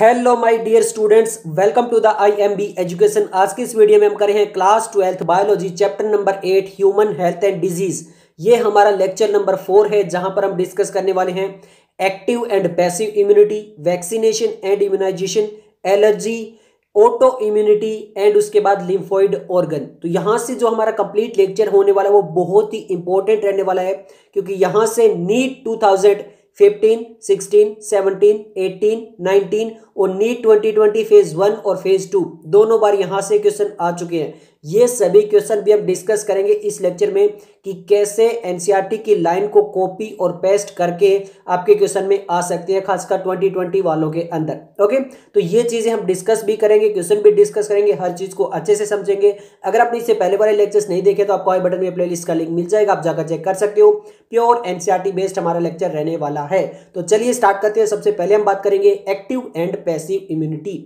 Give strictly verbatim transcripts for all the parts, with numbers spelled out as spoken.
Hello my dear students, welcome to the IMB education. आज की इस वीडियो में हम कर रहे हैं class twelfth biology chapter number eight human health and disease. ये हमारा लेक्चर नंबर फोर है, जहां पर हम डिस्कस करने वाले हैं active and passive immunity, vaccination and immunisation, allergy, auto immunity and उसके बाद लिम्फोइड ऑर्गन। तो यहां से जो हमारा कंप्लीट लेक्चर होने वाला है वो बहुत ही इंपॉर्टेंट रहने वाला है, क्योंकि यहां से NEET two thousand fifteen, sixteen, seventeen, eighteen, nineteen और NEET twenty twenty phase one और फेज टू दोनों बार यहां से क्वेश्चन आ चुके हैं। ये सभी क्वेश्चन भी हम डिस्कस करेंगे इस लेक्चर में कि कैसे एनसीईआरटी की लाइन को कॉपी और पेस्ट करके आपके क्वेश्चन में आ सकते हैं, खासकर ट्वेंटी ट्वेंटी वालों के अंदर। ओके, तो ये चीजें हम डिस्कस भी करेंगे, क्वेश्चन भी डिस्कस करेंगे, हर चीज को अच्छे से समझेंगे। अगर आपने इससे पहले वाले लेक्चर्स नहीं देखे तो आपको आई बटन में प्लेलिस्ट का लिंक मिल जाएगा, आप जाकर चेक कर सकते हो। प्योर एनसीईआरटी बेस्ड हमारा लेक्चर रहने वाला है। तो चलिए स्टार्ट करते हैं। सबसे पहले हम बात करेंगे एक्टिव एंड पैसिव इम्यूनिटी,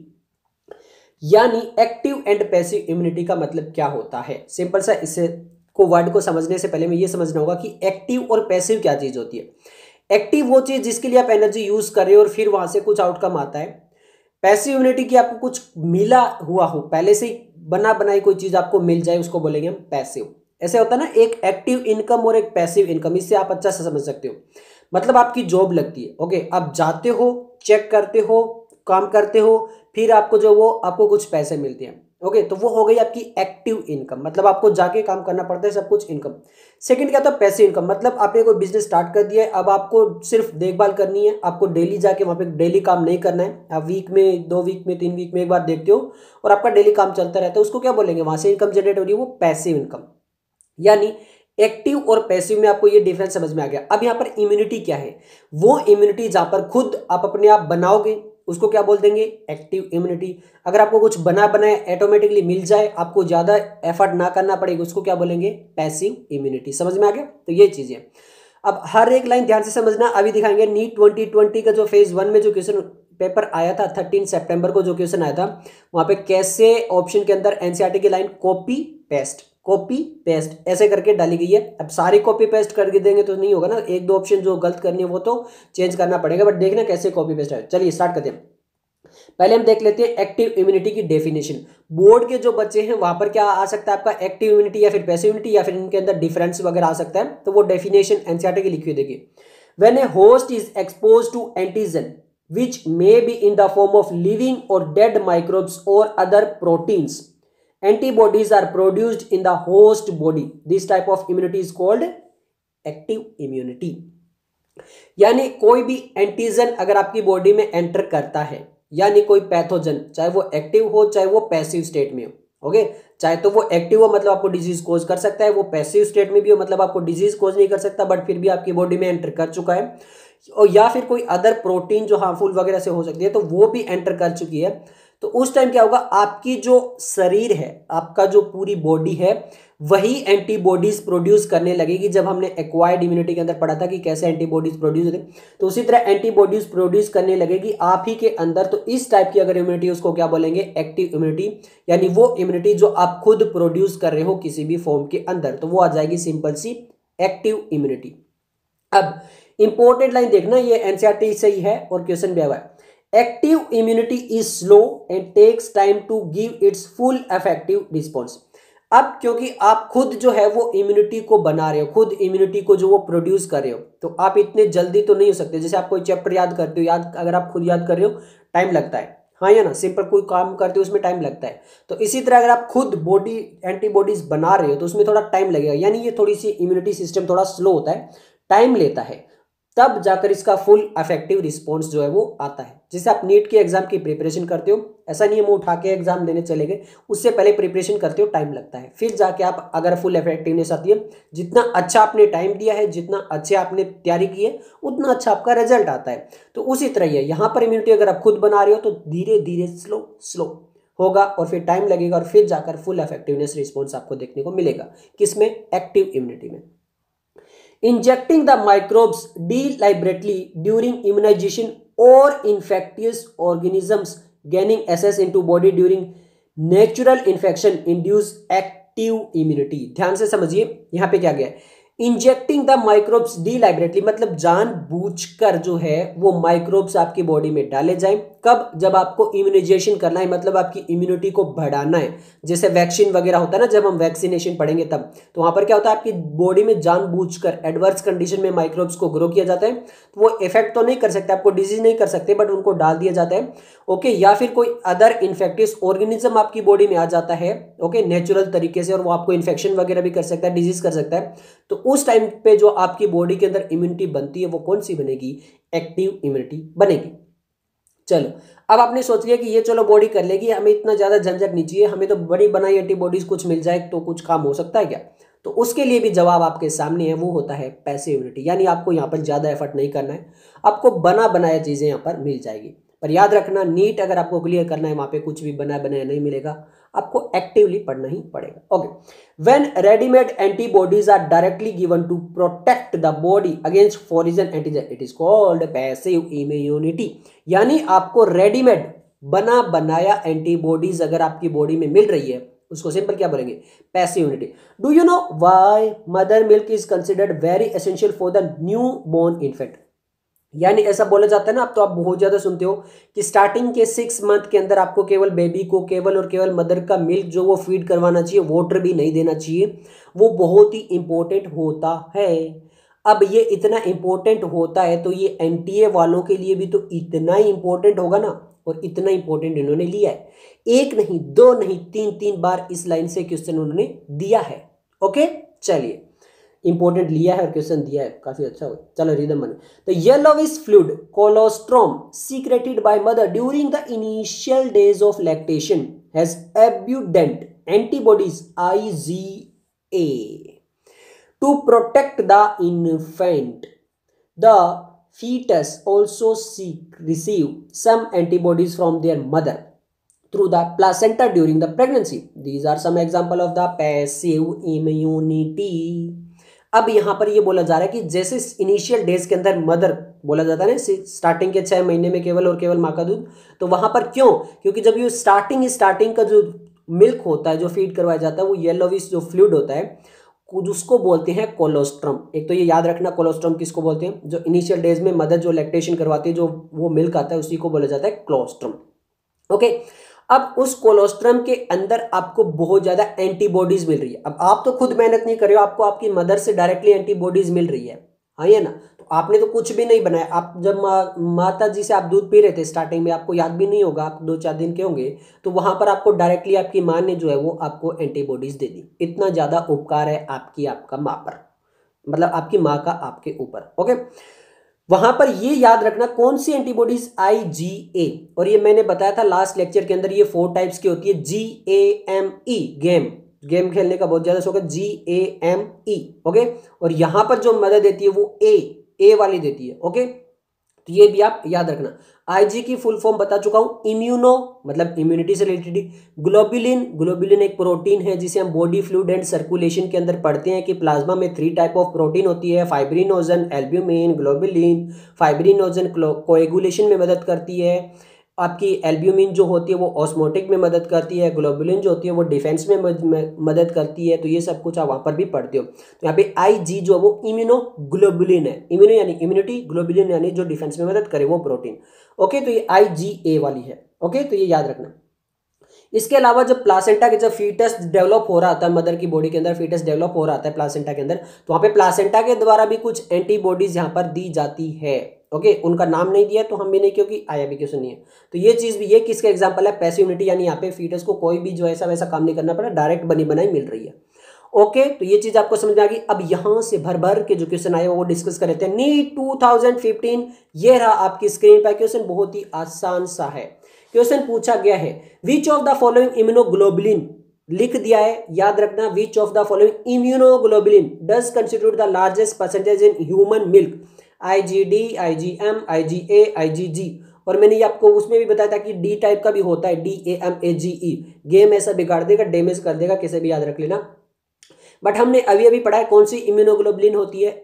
यानी एक्टिव एंड पैसिव इम्यूनिटी का मतलब क्या होता है। सिंपल सा, इसे को वर्ड को समझने से पहले में ये समझना होगा कि एक्टिव और पैसिव क्या चीज होती है। एक्टिव वो चीज जिसके लिए आप एनर्जी यूज कर रहे हो और फिर वहां से कुछ आउटकम आता है। पैसिव इम्यूनिटी की आपको कुछ मिला हुआ हो, पहले से ही बना बनाई कोई चीज आपको मिल जाए, उसको बोलेंगे हम पैसिव। ऐसे होता है ना, एक एक्टिव इनकम और एक पैसिव इनकम, इससे आप अच्छा से समझ सकते हो। मतलब आपकी जॉब लगती है, ओके, आप जाते हो, चेक करते हो, काम करते हो, फिर आपको जो वो आपको कुछ पैसे मिलते हैं। ओके, तो वो हो गई आपकी एक्टिव इनकम, मतलब आपको जाके काम करना पड़ता है सब कुछ इनकम। सेकंड क्या था, पैसिव इनकम, मतलब आपने कोई बिजनेस स्टार्ट कर दिया है, अब आपको सिर्फ देखभाल करनी है, आपको डेली जाके वहां पे डेली काम नहीं करना है। आप वीक में, दो वीक में, तीन वीक में एक बार देखते हो और आपका डेली काम चलता रहता है, उसको क्या बोलेंगे, वहां से इनकम जनरेट हो रही है, वो पैसिव इनकम। यानी एक्टिव और पैसिव में आपको ये डिफरेंस समझ में आ गया। अब यहाँ पर इम्यूनिटी क्या है, वो इम्यूनिटी जहां पर खुद आप अपने आप बनाओगे उसको क्या बोल देंगे, एक्टिव इम्यूनिटी। अगर आपको कुछ बना बनाए ऑटोमेटिकली मिल जाए, आपको ज्यादा एफर्ट ना करना पड़ेगा, उसको क्या बोलेंगे, पैसिव इम्यूनिटी। समझ में आ गया। तो ये चीजें अब हर एक लाइन ध्यान से समझना। अभी दिखाएंगे नीट ट्वेंटी ट्वेंटी का जो फेज वन में जो क्वेश्चन पेपर आया था थर्टीन सितंबर को, जो क्वेश्चन आया था वहां पे कैसे ऑप्शन के अंदर एनसीईआरटी की line copy paste copy paste ऐसे करके डाली गई है। अब सारी कॉपी पेस्ट करके देंगे तो नहीं होगा ना, एक दो ऑप्शन जो गलत करनी है वो तो चेंज करना पड़ेगा, बट देखना कैसे कॉपी पेस्ट है। चलिए स्टार्ट करते हैं। पहले हम देख लेते हैं एक्टिव इम्यूनिटी की डेफिनेशन। बोर्ड के जो बच्चे हैं वहां पर क्या आ सकता है आपका, एक्टिव इम्यूनिटी या फिर पैसिव इम्यूनिटी, या फिर इनके अंदर डिफरेंस वगैरह आ सकता है। तो वो डेफिनेशन एनसीईआरटी की लिखी हुई देखिए, when a host is expose to antigen which may be in the form of living or dead microbes or other proteins, antibodies are produced in the host body. This type of immunity is called active immunity. यानी कोई भी antigen अगर आपकी body में enter करता है, यानी कोई पैथोजन, चाहे वो एक्टिव हो चाहे वो पैसिव स्टेट में हो, ओके, चाहे तो वो एक्टिव हो मतलब आपको डिजीज कोज कर सकता है, वो पैसिव स्टेट में भी हो मतलब आपको डिजीज कोज नहीं कर सकता, बट फिर भी आपकी बॉडी में एंटर कर चुका है, और या फिर कोई अदर प्रोटीन जो हार्मफुल वगैरह से हो सकती है तो वो भी एंटर कर चुकी है। तो उस टाइम क्या होगा, आपकी जो शरीर है, आपका जो पूरी बॉडी है, वही एंटीबॉडीज प्रोड्यूस करने लगेगी। जब हमने एक्वायर्ड इम्यूनिटी के अंदर पढ़ा था कि कैसे एंटीबॉडीज प्रोड्यूस होते हैं, तो उसी तरह एंटीबॉडीज प्रोड्यूस करने लगेगी आप ही के अंदर। तो इस टाइप की अगर इम्यूनिटी, उसको क्या बोलेंगे, एक्टिव इम्यूनिटी। यानी वो इम्यूनिटी जो आप खुद प्रोड्यूस कर रहे हो किसी भी फॉर्म के अंदर, तो वो आ जाएगी सिंपल सी एक्टिव इम्यूनिटी। अब इंपॉर्टेंट लाइन देखना, ये एनसीईआरटी से ही है और क्वेश्चन भी आया है। Active immunity is slow and takes time to give its full effective response. अब क्योंकि आप खुद जो है वो इम्यूनिटी को बना रहे हो, खुद इम्यूनिटी को जो वो प्रोड्यूस कर रहे हो, तो आप इतने जल्दी तो नहीं हो सकते। जैसे आप कोई चैप्टर याद करते हो, याद अगर आप खुद याद कर रहे हो टाइम लगता है, हाँ या ना, सिंपल कोई काम करते हो उसमें टाइम लगता है। तो इसी तरह अगर आप खुद बॉडी एंटीबॉडीज बना रहे हो तो उसमें थोड़ा टाइम लगेगा। यानी ये थोड़ी सी इम्यूनिटी सिस्टम थोड़ा स्लो होता है, टाइम लेता है, तब जाकर इसका फुल इफेक्टिव रिस्पॉन्स जो है वो आता है। जैसे आप नीट के एग्जाम की प्रिपरेशन करते हो, ऐसा नहीं है मुंह उठा के एग्जाम देने चले गए, उससे पहले प्रिपरेशन करते हो, टाइम लगता है, फिर जाके आप अगर फुल इफेक्टिवनेस आती है। जितना अच्छा आपने टाइम दिया है, जितना अच्छे आपने तैयारी की है, उतना अच्छा आपका रिजल्ट आता है। तो उसी तरह ही है यहाँ पर इम्यूनिटी, अगर आप खुद बना रहे हो तो धीरे धीरे स्लो स्लो होगा और फिर टाइम लगेगा और फिर जाकर फुल इफेक्टिवनेस रिस्पॉन्स आपको देखने को मिलेगा। किसमें, एक्टिव इम्यूनिटी में। Injecting the microbes deliberately during immunization or infectious organisms gaining access into body during natural infection induce active immunity। ध्यान से समझिए यहाँ पे क्या गया है, इंजेक्टिंग द माइक्रोब्स डिलाइबरेटली, मतलब जानबूझकर जो है वो माइक्रोब्स आपकी बॉडी में डाले जाएं। कब? जब आपको इम्यूनाइजेशन करना है, मतलब आपकी इम्यूनिटी को बढ़ाना है। जैसे वैक्सीन वगैरह होता है ना, जब हम वैक्सीनेशन पढ़ेंगे तब, तो वहां पर क्या होता है, आपकी बॉडी में जानबूझकर एडवर्स कंडीशन में माइक्रोब्स को ग्रो किया जाता है। तो वो इफेक्ट तो नहीं कर सकते, आपको डिजीज नहीं कर सकते, बट उनको डाल दिया जाता है। ओके, या फिर कोई अदर इन्फेक्टिव ऑर्गेनिज्म आपकी बॉडी में आ जाता है, ओके, नेचुरल तरीके से, और वो आपको इन्फेक्शन वगैरह भी कर सकता है, डिजीज कर सकता है। तो उस टाइम पे जो आपकी बॉडी के अंदर इम्यूनिटी बनती है वो कौन सी बनेगी? एक्टिव इम्यूनिटी बनेगी। चलो, अब आपने सोच लिया कि ये चलो बॉडी कर लेगी, हमें इतना ज्यादा झंझट नहीं चाहिए, हमें तो बड़ी बनाई एंटीबॉडीज कुछ मिल जाए तो कुछ काम हो सकता है क्या? तो उसके लिए भी जवाब आपके सामने है, वो होता है पैसिव इम्यूनिटी। यानी आपको यहाँ पर ज्यादा एफर्ट नहीं करना है, आपको बना बनाया चीजें यहाँ पर मिल जाएगी। पर याद रखना, नीट अगर आपको क्लियर करना है, वहां पे कुछ भी बना बनाया नहीं मिलेगा, आपको एक्टिवली पढ़ना ही पड़ेगा। Okay, when readymade antibodies are directly given to protect the body against foreign antigen, it is called passive immunity. यानी आपको रेडीमेड बना बनाया एंटीबॉडीज अगर आपकी बॉडी में मिल रही है, उसको सिंपल क्या बोलेंगे? Passive immunity. Do you know why mother milk is considered very essential for the newborn infant? यानी ऐसा बोला जाता है ना, अब तो आप बहुत ज्यादा सुनते हो कि स्टार्टिंग के सिक्स मंथ के अंदर आपको केवल बेबी को केवल और केवल मदर का मिल्क जो वो फीड करवाना चाहिए, वाटर भी नहीं देना चाहिए। वो बहुत ही इंपॉर्टेंट होता है। अब ये इतना इंपॉर्टेंट होता है तो ये एनटीए वालों के लिए भी तो इतना ही इंपॉर्टेंट होगा ना, और इतना इंपॉर्टेंट इन्होंने लिया है। एक नहीं, दो नहीं, तीन तीन बार इस लाइन से क्वेश्चन उन्होंने दिया है। ओके, चलिए, इंपॉर्टेंट लिया है और क्वेश्चन दिया है, काफी अच्छा हो। चलो, रिदम बने। तो yellowish fluid colostrum secreted by mother during the initial days of lactation has abundant antibodies IgA to protect the infant. The fetus also seek receive some antibodies from their mother through the placenta during the pregnancy. These are some example of the passive immunity. अब यहाँ पर ये बोला जा रहा है कि जैसे इनिशियल डेज के अंदर मदर बोला जाता है ना, स्टार्टिंग के छह महीने में केवल और केवल माँ का दूध, तो वहां पर क्यों? क्योंकि जब ये स्टार्टिंग स्टार्टिंग का जो मिल्क होता है जो फीड करवाया जाता है, वो येलोविश जो फ्लूइड होता है उसको बोलते हैं कोलोस्ट्रम। एक तो ये याद रखना, कोलोस्ट्रम किसको बोलते हैं? जो इनिशियल डेज में मदर जो लैक्टेशन करवाती है, जो वो मिल्क आता है, उसी को बोला जाता है कोलोस्ट्रम। ओके, अब उस कोलोस्ट्रम के अंदर आपको बहुत ज्यादा एंटीबॉडीज मिल रही है। अब आप तो खुद मेहनत नहीं कर रहे हो, आपको आपकी मदर से डायरेक्टली एंटीबॉडीज मिल रही है, हाँ ये ना। तो आपने तो कुछ भी नहीं बनाया। आप जब मा, माता जी से आप दूध पी रहे थे स्टार्टिंग में, आपको याद भी नहीं होगा, आप दो चार दिन के होंगे, तो वहां पर आपको डायरेक्टली आपकी माँ ने जो है वो आपको एंटीबॉडीज दे दी। इतना ज्यादा उपकार है आपकी आपका माँ पर, मतलब आपकी माँ का आपके ऊपर। ओके, वहां पर ये याद रखना कौन सी एंटीबॉडीज? आईजीए। और ये मैंने बताया था लास्ट लेक्चर के अंदर, ये फोर टाइप्स की होती है। G A M E, game game खेलने का बहुत ज्यादा शौक है, G A M E. Okay, और यहां पर जो मदद देती है वो ए ए वाली देती है। ओके, तो ये भी आप याद रखना। आईजी की फुल फॉर्म बता चुका हूं, इम्यूनो मतलब इम्यूनिटी से रिलेटेड। ग्लोबुलिन, ग्लोबुलिन एक प्रोटीन है जिसे हम बॉडी फ्लूइड एंड सर्कुलेशन के अंदर पढ़ते हैं कि प्लाज्मा में थ्री टाइप ऑफ प्रोटीन होती है, fibrinogen, albumin, globulin. Fibrinogen coagulation में मदद करती है, आपकी एल्ब्यूमिन जो होती है वो ऑस्मोटिक में मदद करती है, ग्लोबुलिन जो होती है वो डिफेंस में मदद करती है। तो ये सब कुछ आप वहां पर भी पढ़ते हो। तो यहाँ पे आईजी जो वो इम्यूनोग्लोबुलिन है, इम्यूनो यानी इम्यूनिटी, ग्लोबुलिन यानी जो डिफेंस में मदद करे वो प्रोटीन। ओके, तो ये आईजीए वाली है। ओके, तो ये याद रखना। इसके अलावा जब प्लासेंटा के जब फीटस डेवलप हो रहा था, मदर की बॉडी के अंदर फीटस डेवलप हो रहा था प्लासेंटा के अंदर, तो वहां पे प्लासेंटा के द्वारा भी कुछ एंटीबॉडीज यहाँ पर दी जाती है। ओके, उनका नाम नहीं दिया तो हम भी नहीं, क्योंकि आया भी क्वेश्चन नहीं है। तो ये चीज भी, ये किसका एग्जांपल है? Passive immunity. यानी यहाँ पे फीटस को कोई भी जो ऐसा वैसा काम नहीं करना पड़ा, डायरेक्ट बनी बनाई मिल रही है। ओके, तो ये चीज आपको समझ में आ गई। अब यहां से भर भर के जो क्वेश्चन आए वो डिस्कस कर लेते हैं। नीट टू थाउजेंड फिफ्टीन, ये रहा आपकी स्क्रीन पर क्वेश्चन, बहुत ही आसान सा है। क्वेश्चन पूछा गया है, which of the following immunoglobulin, लिख दिया है, याद रखना, which of the following immunoglobulin does constitute the largest percentage in human milk? IgD, IgM, IgA, IgG. और मैंने ये आपको उसमें भी बताया था कि डी टाइप का भी होता है, D A M A G E. Game ऐसा बिगाड़ देगा, डैमेज कर देगा, कैसे भी याद रख लेना। बट हमने अभी अभी पढ़ा है कौन सी इम्यूनोग्लोबुलिन होती है?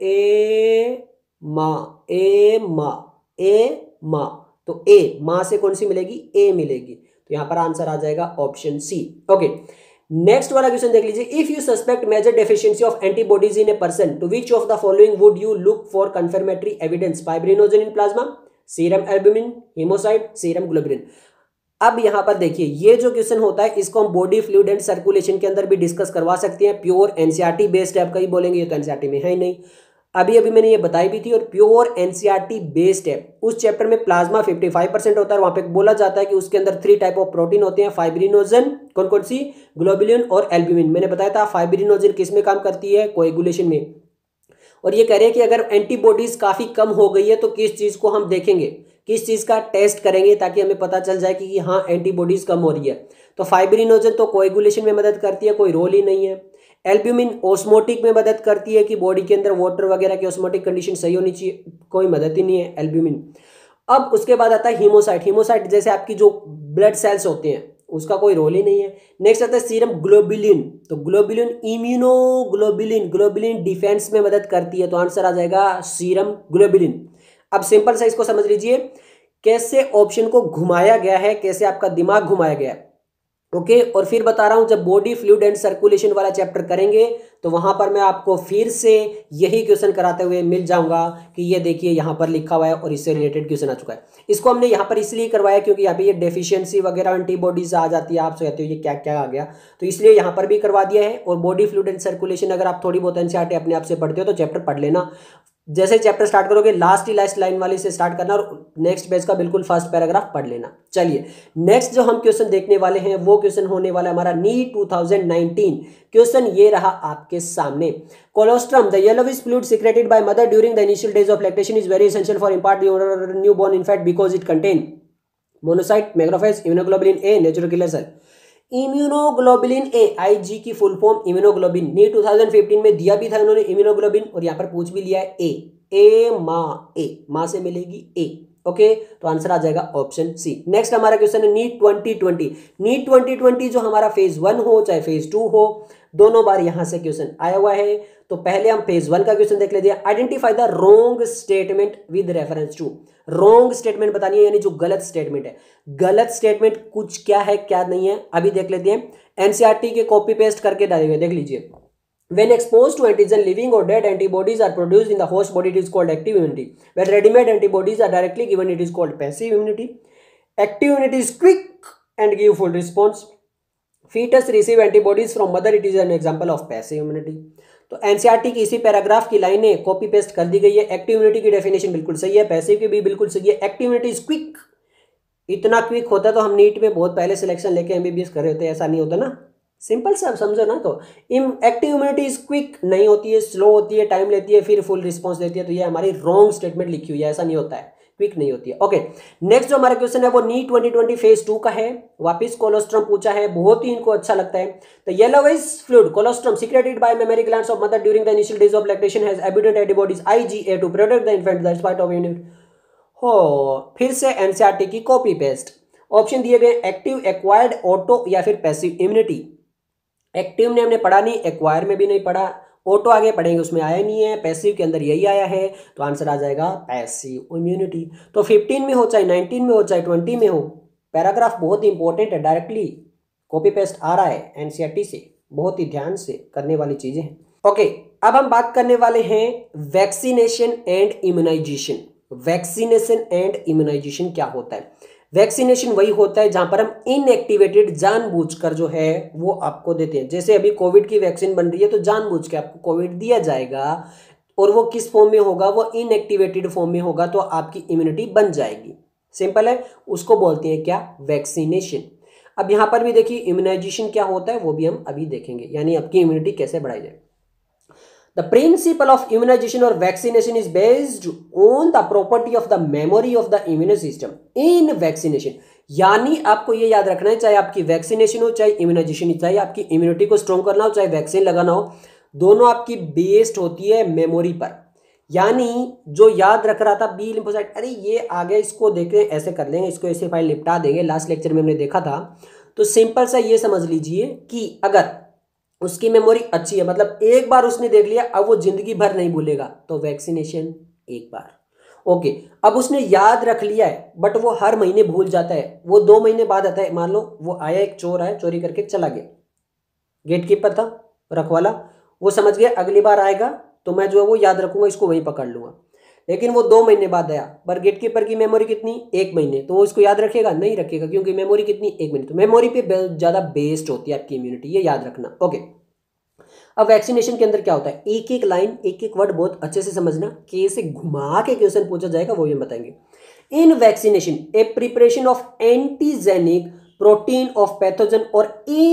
ए मा, ए मा, ए मा। तो ए मां से कौन सी मिलेगी? ए मिलेगी। तो यहां पर आंसर आ जाएगा ऑप्शन सी। ओके, नेक्स्ट वाला क्वेश्चन देख लीजिए। If you suspect major deficiency of antibodies in a person, to which of the following would you look for confirmatory evidence? Fibrinogen in plasma, serum albumin, haemocyte, serum globulin. अब यहाँ पर देखिए ये जो question होता है इसको हम बॉडी फ्लूइड एंड सर्कुलेशन के अंदर भी डिस्कस करवा सकते हैं। प्योर एनसीईआरटी बेस्ड है, आप कहीं बोलेंगे ये तो एनसीईआरटी में है ही नहीं, अभी अभी मैंने ये बताई भी थी। और प्योर एनसीईआरटी बेस्ड है। उस चैप्टर में प्लाज्मा पचपन परसेंट होता है, वहां पे बोला जाता है कि उसके अंदर थ्री टाइप ऑफ प्रोटीन होते हैं, फाइब्रिनोजन, कौन कौन सी, ग्लोबुलिन और एल्ब्यूमिन। मैंने बताया था फाइब्रिनोजन किस में काम करती है, कोएगुलेशन में। और ये कह रहे हैं कि अगर एंटीबॉडीज काफी कम हो गई है तो किस चीज को हम देखेंगे, किस चीज का टेस्ट करेंगे ताकि हमें पता चल जाए कि हाँ एंटीबॉडीज कम हो रही है। तो फाइब्रिनोजन तो कोएगुलेशन में मदद करती है, कोई रोल ही नहीं है। एल्ब्यूमिन ऑस्मोटिक में मदद करती है कि बॉडी के अंदर वाटर वगैरह की ऑस्मोटिक कंडीशन सही होनी चाहिए, कोई मदद ही नहीं है एल्ब्यूमिन। अब उसके बाद आता है हीमोसाइट। हीमोसाइट जैसे आपकी जो ब्लड सेल्स होते हैं उसका कोई रोल ही नहीं है। नेक्स्ट आता है सीरम ग्लोबुलिन। तो ग्लोबुलिन इम्यूनोग्लोबुलिन, ग्लोबुलिन डिफेंस में मदद करती है, तो आंसर आ जाएगा सीरम ग्लोबुलिन। अब सिंपल सा इसको समझ लीजिए कैसे ऑप्शन को घुमाया गया है, कैसे आपका दिमाग घुमाया गया है। ओके okay, और फिर बता रहा हूं जब बॉडी फ्लूइड एंड सर्कुलेशन वाला चैप्टर करेंगे तो वहां पर मैं आपको फिर से यही क्वेश्चन कराते हुए मिल जाऊंगा कि ये देखिए यहां पर लिखा हुआ है और इससे रिलेटेड क्वेश्चन आ चुका है। इसको हमने यहां पर इसलिए करवाया क्योंकि यहाँ पे ये डेफिशिएंसी वगैरह एंटीबॉडीज आ जाती है, आप कहते हो ये क्या क्या आ गया, तो इसलिए यहां पर भी करवा दिया है। और बॉडी फ्लूइड एंड सर्कुलेशन अगर आप थोड़ी बहुत एनसीईआरटी अपने आप से पढ़ते हो तो चैप्टर पढ़ लेना। जैसे चैप्टर स्टार्ट करोगे लास्ट ही लास्ट लाइन वाली से स्टार्ट करना और नेक्स्ट पेज का बिल्कुल फर्स्ट पैराग्राफ पढ़ लेना। चलिए नेक्स्ट जो हम क्वेश्चन देखने वाले हैं वो क्वेश्चन होने वाला है हमारा NEET two thousand nineteen. Question ये रहा आपके सामने। Colostrum, the yellowish fluid secreted by mother during the initial days of lactation is very essential for impart the newborn infant because it contain monocyte, macrophage, immunoglobulin A, natural killer cell। Immunoglobulin A, IG की full form immunoglobin, NEET two thousand fifteen में दिया भी था उन्होंने immunoglobulin और यहाँ पर पूछ भी लिया है ए, ए माँ, ए माँ से मिलेगी ए। ओके तो आंसर आ जाएगा ऑप्शन सी। नेक्स्ट हमारा क्वेश्चन है NEET twenty twenty. NEET twenty twenty जो हमारा फेज वन हो चाहे फेज टू हो, दोनों बार यहां से क्वेश्चन आया हुआ है। तो पहले हम फेज वन का क्वेश्चन देख लेते हैं। Identify the wrong statement with reference to. Wrong statement बतानी है यानी जो गलत स्टेटमेंट है। गलत स्टेटमेंट कुछ क्या है क्या नहीं है अभी देख लेते हैं। एनसीईआरटी के कॉपी पेस्ट करके डालेंगे, देख लीजिए। When exposed to antigen, living or dead antibodies are produced in the host body, it is called active immunity. When ready-made antibodies are directly given, it is called passive immunity. Active immunity is quick and give full response. Fetus receive antibodies from mother, it is an example of passive immunity. तो NCERT की इसी paragraph की लाइनें copy paste कर दी गई है। Active immunity की definition बिल्कुल सही है, पैसिव की भी बिल्कुल सही है। एक्टिव इम्यूनिटी इज क्विक, इतना क्विक होता तो हम नीट में बहुत पहले सिलेक्शन लेके एमबीबीएस कर रहे होते, ऐसा नहीं होता ना। सिंपल सा समझो ना। तो एक्टिव इम्यूनिटी इज क्विक नहीं होती है, स्लो होती है, टाइम लेती है, फिर फुल रिस्पॉन्स देती है। तो ये हमारी रॉन्ग स्टेटमेंट लिखी हुई है, ऐसा नहीं होता है, क्विक नहीं होती है। ओके नेक्स्ट जो हमारा क्वेश्चन है वो NEET twenty twenty phase two का है। वापिस कोलोस्ट्रम पूछा है, बहुत ही इनको अच्छा लगता है। तो yellowish fluid colostrum secreted by mammary glands of mother during the initial days of lactation has abundant antibodies I G A to protect the infant that's part of unit। हो फिर से एनसीईआरटी की कॉपी पेस्ट। ऑप्शन दिए गए active, acquired, auto या फिर passive immunity. Active ने हमने पढ़ा नहीं, एक्वायर में भी नहीं पढ़ा, ऑटो आगे पढ़ेंगे उसमें आया नहीं है, पैसिव के अंदर यही आया है। तो आंसर आ जाएगा पैसिव इम्यूनिटी। तो फिफ्टीन में हो चाहे नाइनटीन में हो चाहे ट्वेंटी में हो, पैराग्राफ बहुत ही इंपॉर्टेंट है, डायरेक्टली कॉपी पेस्ट आ रहा है एनसीईआरटी से, बहुत ही ध्यान से करने वाली चीजें हैं। ओके अब हम बात करने वाले हैं vaccination and immunisation. Vaccination and immunisation क्या होता है? वैक्सीनेशन वही होता है जहां पर हम इनएक्टिवेटेड जानबूझकर जो है वो आपको देते हैं। जैसे अभी कोविड की वैक्सीन बन रही है तो जानबूझ के आपको कोविड दिया जाएगा और वो किस फॉर्म में होगा, वो इनएक्टिवेटेड फॉर्म में होगा, तो आपकी इम्यूनिटी बन जाएगी। सिंपल है, उसको बोलते हैं क्या, वैक्सीनेशन। अब यहां पर भी देखिए इम्यूनाइजेशन क्या होता है वो भी हम अभी देखेंगे, यानी आपकी इम्यूनिटी कैसे बढ़ाई जाए। The principle of immunization or vaccination is based on the property of the memory of the immune system in vaccination। यानी आपको ये याद रखना है, चाहे आपकी वैक्सीनेशन हो चाहे इम्यूनाइजेशन, चाहे आपकी इम्यूनिटी को स्ट्रॉन्ग करना हो चाहे वैक्सीन लगाना हो, दोनों आपकी बेस्ड होती है मेमोरी पर। यानी जो याद रख रहा था बी लिम्फोसाइट, अरे ये आ गया, इसको देख रहे ऐसे कर लेंगे, इसको ऐसे फाइल निपटा देंगे, लास्ट लेक्चर में हमने देखा था। तो सिंपल सा ये समझ लीजिए कि अगर उसकी मेमोरी अच्छी है, मतलब एक बार उसने देख लिया अब वो जिंदगी भर नहीं भूलेगा, तो वैक्सीनेशन एक बार। ओके अब उसने याद रख लिया है बट वो हर महीने भूल जाता है, वो दो महीने बाद आता है। मान लो वो आया, एक चोर आया, चोरी करके चला गया, गेटकीपर था, रखवाला, वो समझ गया अगली बार आएगा तो मैं जो है वो याद रखूंगा, इसको वहीं पकड़ लूंगा। लेकिन वो दो महीने बाद आया, पर गेटकीपर की मेमोरी कितनी, एक महीने, तो वो इसको याद रखेगा, नहीं रखेगा, क्योंकि मेमोरी कितनी, एक महीने। तो मेमोरी पे ज़्यादा बेस्ड होती है आपकी इम्यूनिटी, ये याद रखना। ओके, अब वैक्सीनेशन के अंदर क्या होता है, एक एक लाइन एक एक वर्ड बहुत अच्छे से समझना, कैसे घुमा के क्वेश्चन पूछा जाएगा वो ये बताएंगे। In vaccination a preparation of antigenic protein of pathogen और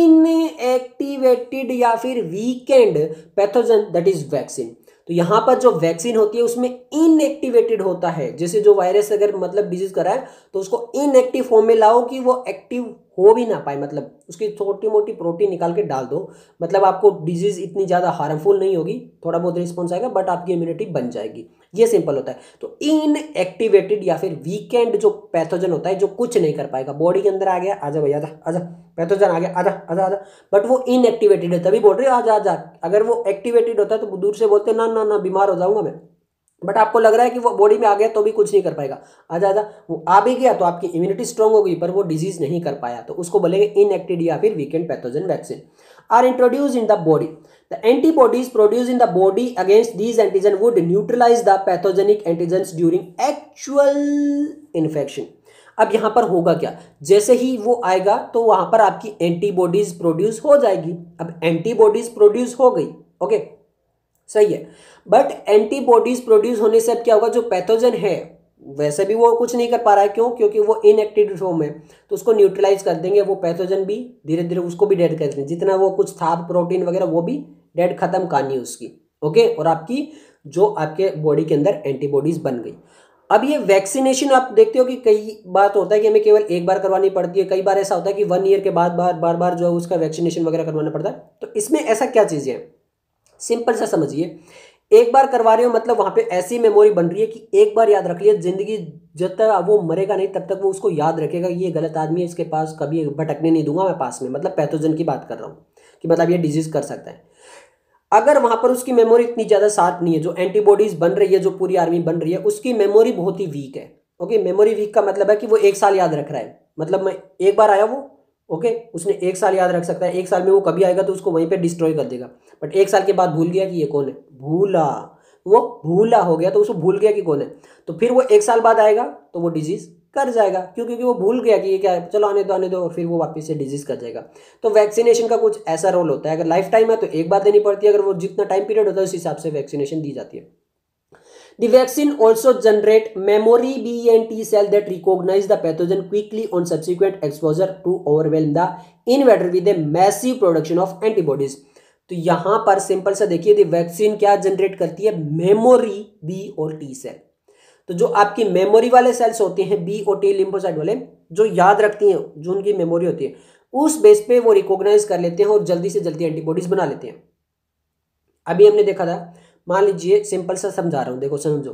इनएक्टिवेटेड या फिर weakened pathogen that is vaccine. तो यहां पर जो वैक्सीन होती है उसमें इनएक्टिवेटेड होता है, जैसे जो वायरस अगर मतलब डिजीज करा है तो उसको इनएक्टिव फॉर्म में लाओ कि वो एक्टिव हो भी ना पाए, मतलब उसकी छोटी मोटी प्रोटीन निकाल के डाल दो, मतलब आपको डिजीज इतनी ज़्यादा हार्मफुल नहीं होगी, थोड़ा बहुत रिस्पॉन्स आएगा बट आपकी इम्यूनिटी बन जाएगी। ये सिंपल होता है। तो इनएक्टिवेटेड या फिर वीकेंड जो पैथोजन होता है जो कुछ नहीं कर पाएगा, बॉडी के अंदर आ गया, आजा भैया आजा आजा, पैथोजन आ गया, आजा आजा आजा, बट वो इनएक्टिवेटेड है, तभी बोल रहे हो आजा आजा। अगर वो एक्टिवेटेड होता है तो दूर से बोलते ना ना ना बीमार हो जाऊंगा मैं, बट आपको लग रहा है कि वो बॉडी में आ गया तो भी कुछ नहीं कर पाएगा, आजा आजा, वो आ भी गया तो आपकी इम्यूनिटी स्ट्रांग हो गई पर वो डिजीज नहीं कर पाया, तो उसको बोलेंगे इनएक्टिव या फिर weakened pathogen vaccine. Are introduce in the body, the antibodies produce in the body against these antigen would neutralise the pathogenic antigens during actual infection. अब यहां पर होगा क्या, जैसे ही वो आएगा तो वहां पर आपकी एंटीबॉडीज प्रोड्यूस हो जाएगी। अब एंटीबॉडीज प्रोड्यूस हो गई, ओके सही है, बट एंटीबॉडीज प्रोड्यूस होने से अब क्या होगा, जो पैथोजन है वैसे भी वो कुछ नहीं कर पा रहा है, क्यों, क्योंकि वो इनएक्टिव फॉर्म है, तो उसको न्यूट्रलाइज कर देंगे, वो पैथोजन भी धीरे धीरे उसको भी डेड कर देंगे, जितना वो कुछ था प्रोटीन वगैरह वो भी डेड खत्म कहानी है उसकी। ओके, और आपकी जो आपके बॉडी के अंदर एंटीबॉडीज बन गई। अब ये वैक्सीनेशन आप देखते हो कि कई बात होता है कि हमें केवल एक बार करवानी पड़ती है, कई बार ऐसा होता है कि वन ईयर के बाद बार बार बार जो है उसका वैक्सीनेशन वगैरह करवाना पड़ता है। तो इसमें ऐसा क्या चीज़ें हैं, सिंपल सा समझिए, एक बार करवा रहे हो मतलब वहां पे ऐसी मेमोरी बन रही है कि एक बार याद रख लिया, जिंदगी जब तक वो मरेगा नहीं तब तक वो उसको याद रखेगा, ये गलत आदमी है, इसके पास कभी भटकने नहीं दूंगा मैं पास में, मतलब पैथोजन की बात कर रहा हूँ कि मतलब ये डिजीज कर सकता है। अगर वहां पर उसकी मेमोरी इतनी ज्यादा शार्प नहीं है, जो एंटीबॉडीज बन रही है, जो पूरी आर्मी बन रही है, उसकी मेमोरी बहुत ही वीक है। ओके, मेमोरी वीक का मतलब है कि वो एक साल याद रख रहा है, मतलब मैं एक बार आया वो, ओके okay, उसने एक साल याद रख सकता है, एक साल में वो कभी आएगा तो उसको वहीं पे डिस्ट्रॉय कर देगा, बट एक साल के बाद भूल गया कि ये कौन है, भूला, वो भूला हो गया तो उसको भूल गया कि कौन है, तो फिर वो एक साल बाद आएगा तो वो डिजीज कर जाएगा, क्यों, क्योंकि वो भूल गया कि ये क्या है, चलो आने दो आने दो, और फिर वो वापस से डिजीज कर जाएगा। तो वैक्सीनेशन का कुछ ऐसा रोल होता है, अगर लाइफ टाइम है तो एक बार देनी पड़ती है, अगर वो जितना टाइम पीरियड होता है उस हिसाब से वैक्सीनेशन दी जाती है। The vaccine also generate memory B and T cell that recognize the pathogen quickly on subsequent exposure to overwhelm the invader with a massive production of antibodies। तो यहां पर सिंपल सा देखिए, दी वैक्सीन क्या जनरेट करती है, मेमोरी बी और T cell. तो जो आपकी मेमोरी वाले सेल्स होते हैं बी और टी लिम्फोसाइट वाले, जो याद रखती हैं, जो उनकी मेमोरी होती है, उस बेस पे वो रिकॉग्नाइज कर लेते हैं और जल्दी से जल्दी एंटीबॉडीज बना लेते हैं। अभी हमने देखा था, मान लीजिए सिंपल सा समझा रहा हूं, देखो समझो,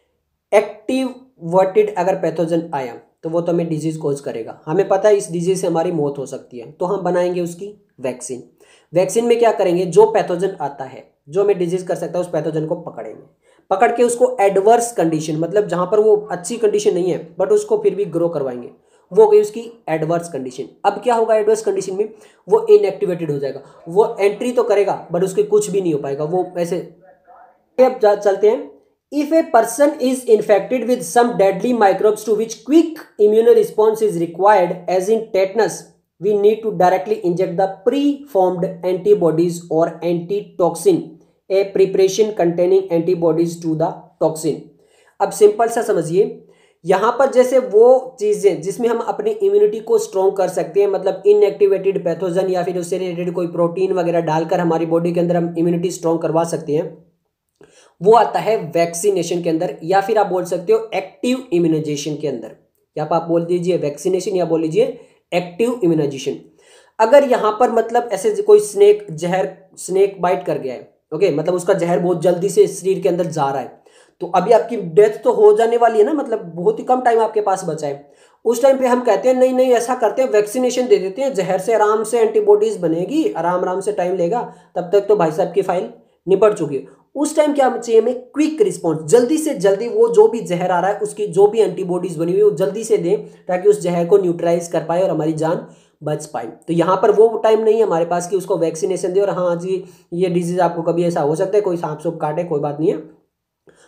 एक्टिवेटेड अगर पैथोजन आया तो वो तो हमें डिजीज कोज करेगा, हमें पता है इस डिजीज से हमारी मौत हो सकती है, तो हम बनाएंगे उसकी वैक्सीन। वैक्सीन में क्या करेंगे, जो पैथोजन आता है जो हमें डिजीज कर सकता है उस पैथोजन को पकड़ेंगे, पकड़ के उसको एडवर्स कंडीशन, मतलब जहां पर वो अच्छी कंडीशन नहीं है बट उसको फिर भी ग्रो करवाएंगे, वो हो गई उसकी एडवर्स कंडीशन। अब क्या होगा एडवर्स कंडीशन में, वो इनएक्टिवेटेड हो जाएगा, वो एंट्री तो करेगा बट उसके कुछ भी नहीं हो पाएगा, वो ऐसे। अब चलते हैं, if a person is infected with some deadly microbes to which quick immune response is required as in tetanus, we need to directly inject the preformed antibodies और antitoxin, a preparation containing antibodies to the toxin. अब simple सा समझिए, यहां पर जैसे वो चीजें जिसमें हम अपनी इम्यूनिटी को स्ट्रॉन्ग कर सकते हैं, मतलब इनएक्टिवेटेड पैथोजन या फिर उससे रिलेटेड कोई प्रोटीन वगैरह डालकर हमारी बॉडी के अंदर हम इम्यूनिटी स्ट्रॉन्ग करवा सकते हैं, वो आता है वैक्सीनेशन के अंदर, या फिर आप बोल सकते हो एक्टिव इम्यूनाइजेशन के अंदर, या आप बोल दीजिए वैक्सीनेशन या बोल लीजिए एक्टिव इम्यूनाइजेशन। अगर यहां पर मतलब ऐसे कोई स्नेक जहर स्नेक बाइट कर गया है, ओके, मतलब उसका जहर बहुत जल्दी से शरीर के अंदर जा रहा है, तो अभी आपकी डेथ तो हो जाने वाली है ना, मतलब बहुत ही कम टाइम आपके पास बचा है, उस टाइम पे हम कहते हैं नहीं नहीं ऐसा करते हैं, वैक्सीनेशन दे देते हैं, जहर से आराम से एंटीबॉडीज बनेगी, आराम आराम से टाइम लेगा, तब तक तो भाई साहब की फाइल निपट चुकी है। उस टाइम क्या चाहिए हमें, क्विक रिस्पॉन्स, जल्दी से जल्दी वो जो भी जहर आ रहा है उसकी जो भी एंटीबॉडीज बनी हुई है वो जल्दी से दें, ताकि उस जहर को न्यूट्रलाइज कर पाए और हमारी जान बच पाए। तो यहाँ पर वो टाइम नहीं है हमारे पास कि उसको वैक्सीनेशन दे और हाँ जी ये डिजीज आपको कभी ऐसा हो सकता है, कोई सांप सूप काटे, कोई बात नहीं है,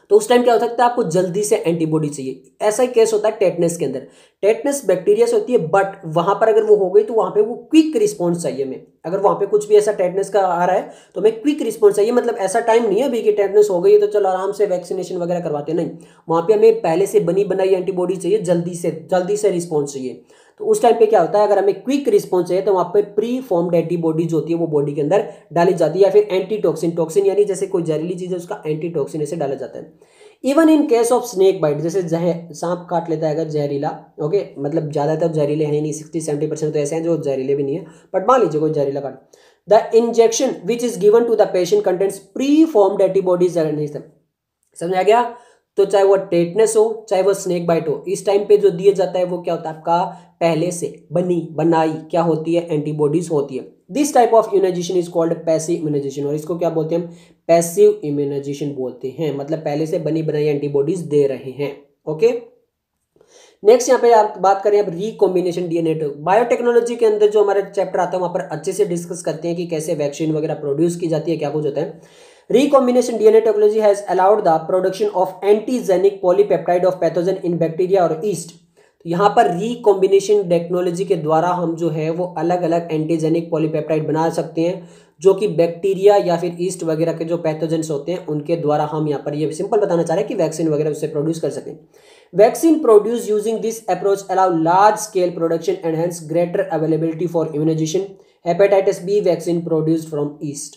तो उस टाइम क्या हो सकता है, आपको जल्दी से एंटीबॉडी चाहिए। ऐसा ही केस होता है टेटनस के अंदर। टेटनस बैक्टीरिया से होती है, बट वहां पर अगर वो हो गई तो वहां पे वो क्विक रिस्पॉन्स चाहिए हमें। अगर वहां पे कुछ भी ऐसा टेटनस का आ रहा है तो हमें क्विक रिस्पॉन्स चाहिए। मतलब ऐसा टाइम नहीं है अभी कि टेटनस हो गई है तो चलो आराम से वैक्सीनेशन वगैरह करवाते, नहीं, वहां पे हमें पहले से बनी बनाई एंटीबॉडी चाहिए, जल्दी से जल्दी से रिस्पॉन्स चाहिए। तो उस टाइम पे क्या होता है, अगर हमें क्विक रिस्पॉन्स चाहिए तो वहां पे प्री फॉर्म्ड एंटीबॉडीज होती है वो बॉडी के अंदर डाली जाती है, या फिर एंटी टॉक्सिन, टॉक्सिन यानी जैसे कोई जहरीली चीज है उसका एंटी टॉक्सिन ऐसे डाला जाता है। Even in case of snake bite, जैसे जहर सांप काट लेता है अगर जहरीला, ओके, मतलब ज्यादातर जहरीले हैं नहीं, सिक्सटी सेवेंटी परसेंट तो ऐसे हैं जो जहरीले भी नहीं है, बट मान लीजिए कोई जहरीला काट, the injection which is given to the patient contents preformed antibodies. समझ आ गया? तो चाहे वो टेटनस हो चाहे वो स्नेक बाइट हो, इस टाइम पे जो दिया जाता है वो क्या होता है, आपका पहले से बनी बनाई क्या होती है, एंटीबॉडीज होती है। This type of immunisation is called passive immunisation, और इसको क्या बोलते हैं हम, पैसिव इम्यूनाइजेशन बोलते हैं। मतलब पहले से बनी बनाई एंटीबॉडीज दे रहे हैं। ओके, नेक्स्ट यहाँ पे आप बात करें अब रिकॉम्बिनेशन डीएनए। बायोटेक्नोलॉजी के अंदर जो हमारा चैप्टर आता है वहां पर अच्छे से डिस्कस करते हैं कि कैसे वैक्सीन वगैरह प्रोड्यूस की जाती है, क्या कुछ होता है। Recombination D N A technology has allowed the production of antigenic polypeptide of pathogen in bacteria और yeast। तो यहाँ पर रिकॉम्बिनेशन टेक्नोलॉजी के द्वारा हम जो है वो अलग अलग एंटीजेनिक पॉलीपेप्टाइड बना सकते हैं, जो कि बैक्टीरिया या फिर ईस्ट वगैरह के जो पैथोजेंस होते हैं उनके द्वारा हम यहाँ पर ये सिंपल बताना चाह रहे हैं कि वैक्सीन वगैरह उससे प्रोड्यूस कर सकें। Vaccine produce using this approach allow large scale production and hence greater availability for immunisation. Hepatitis B vaccine produced from yeast.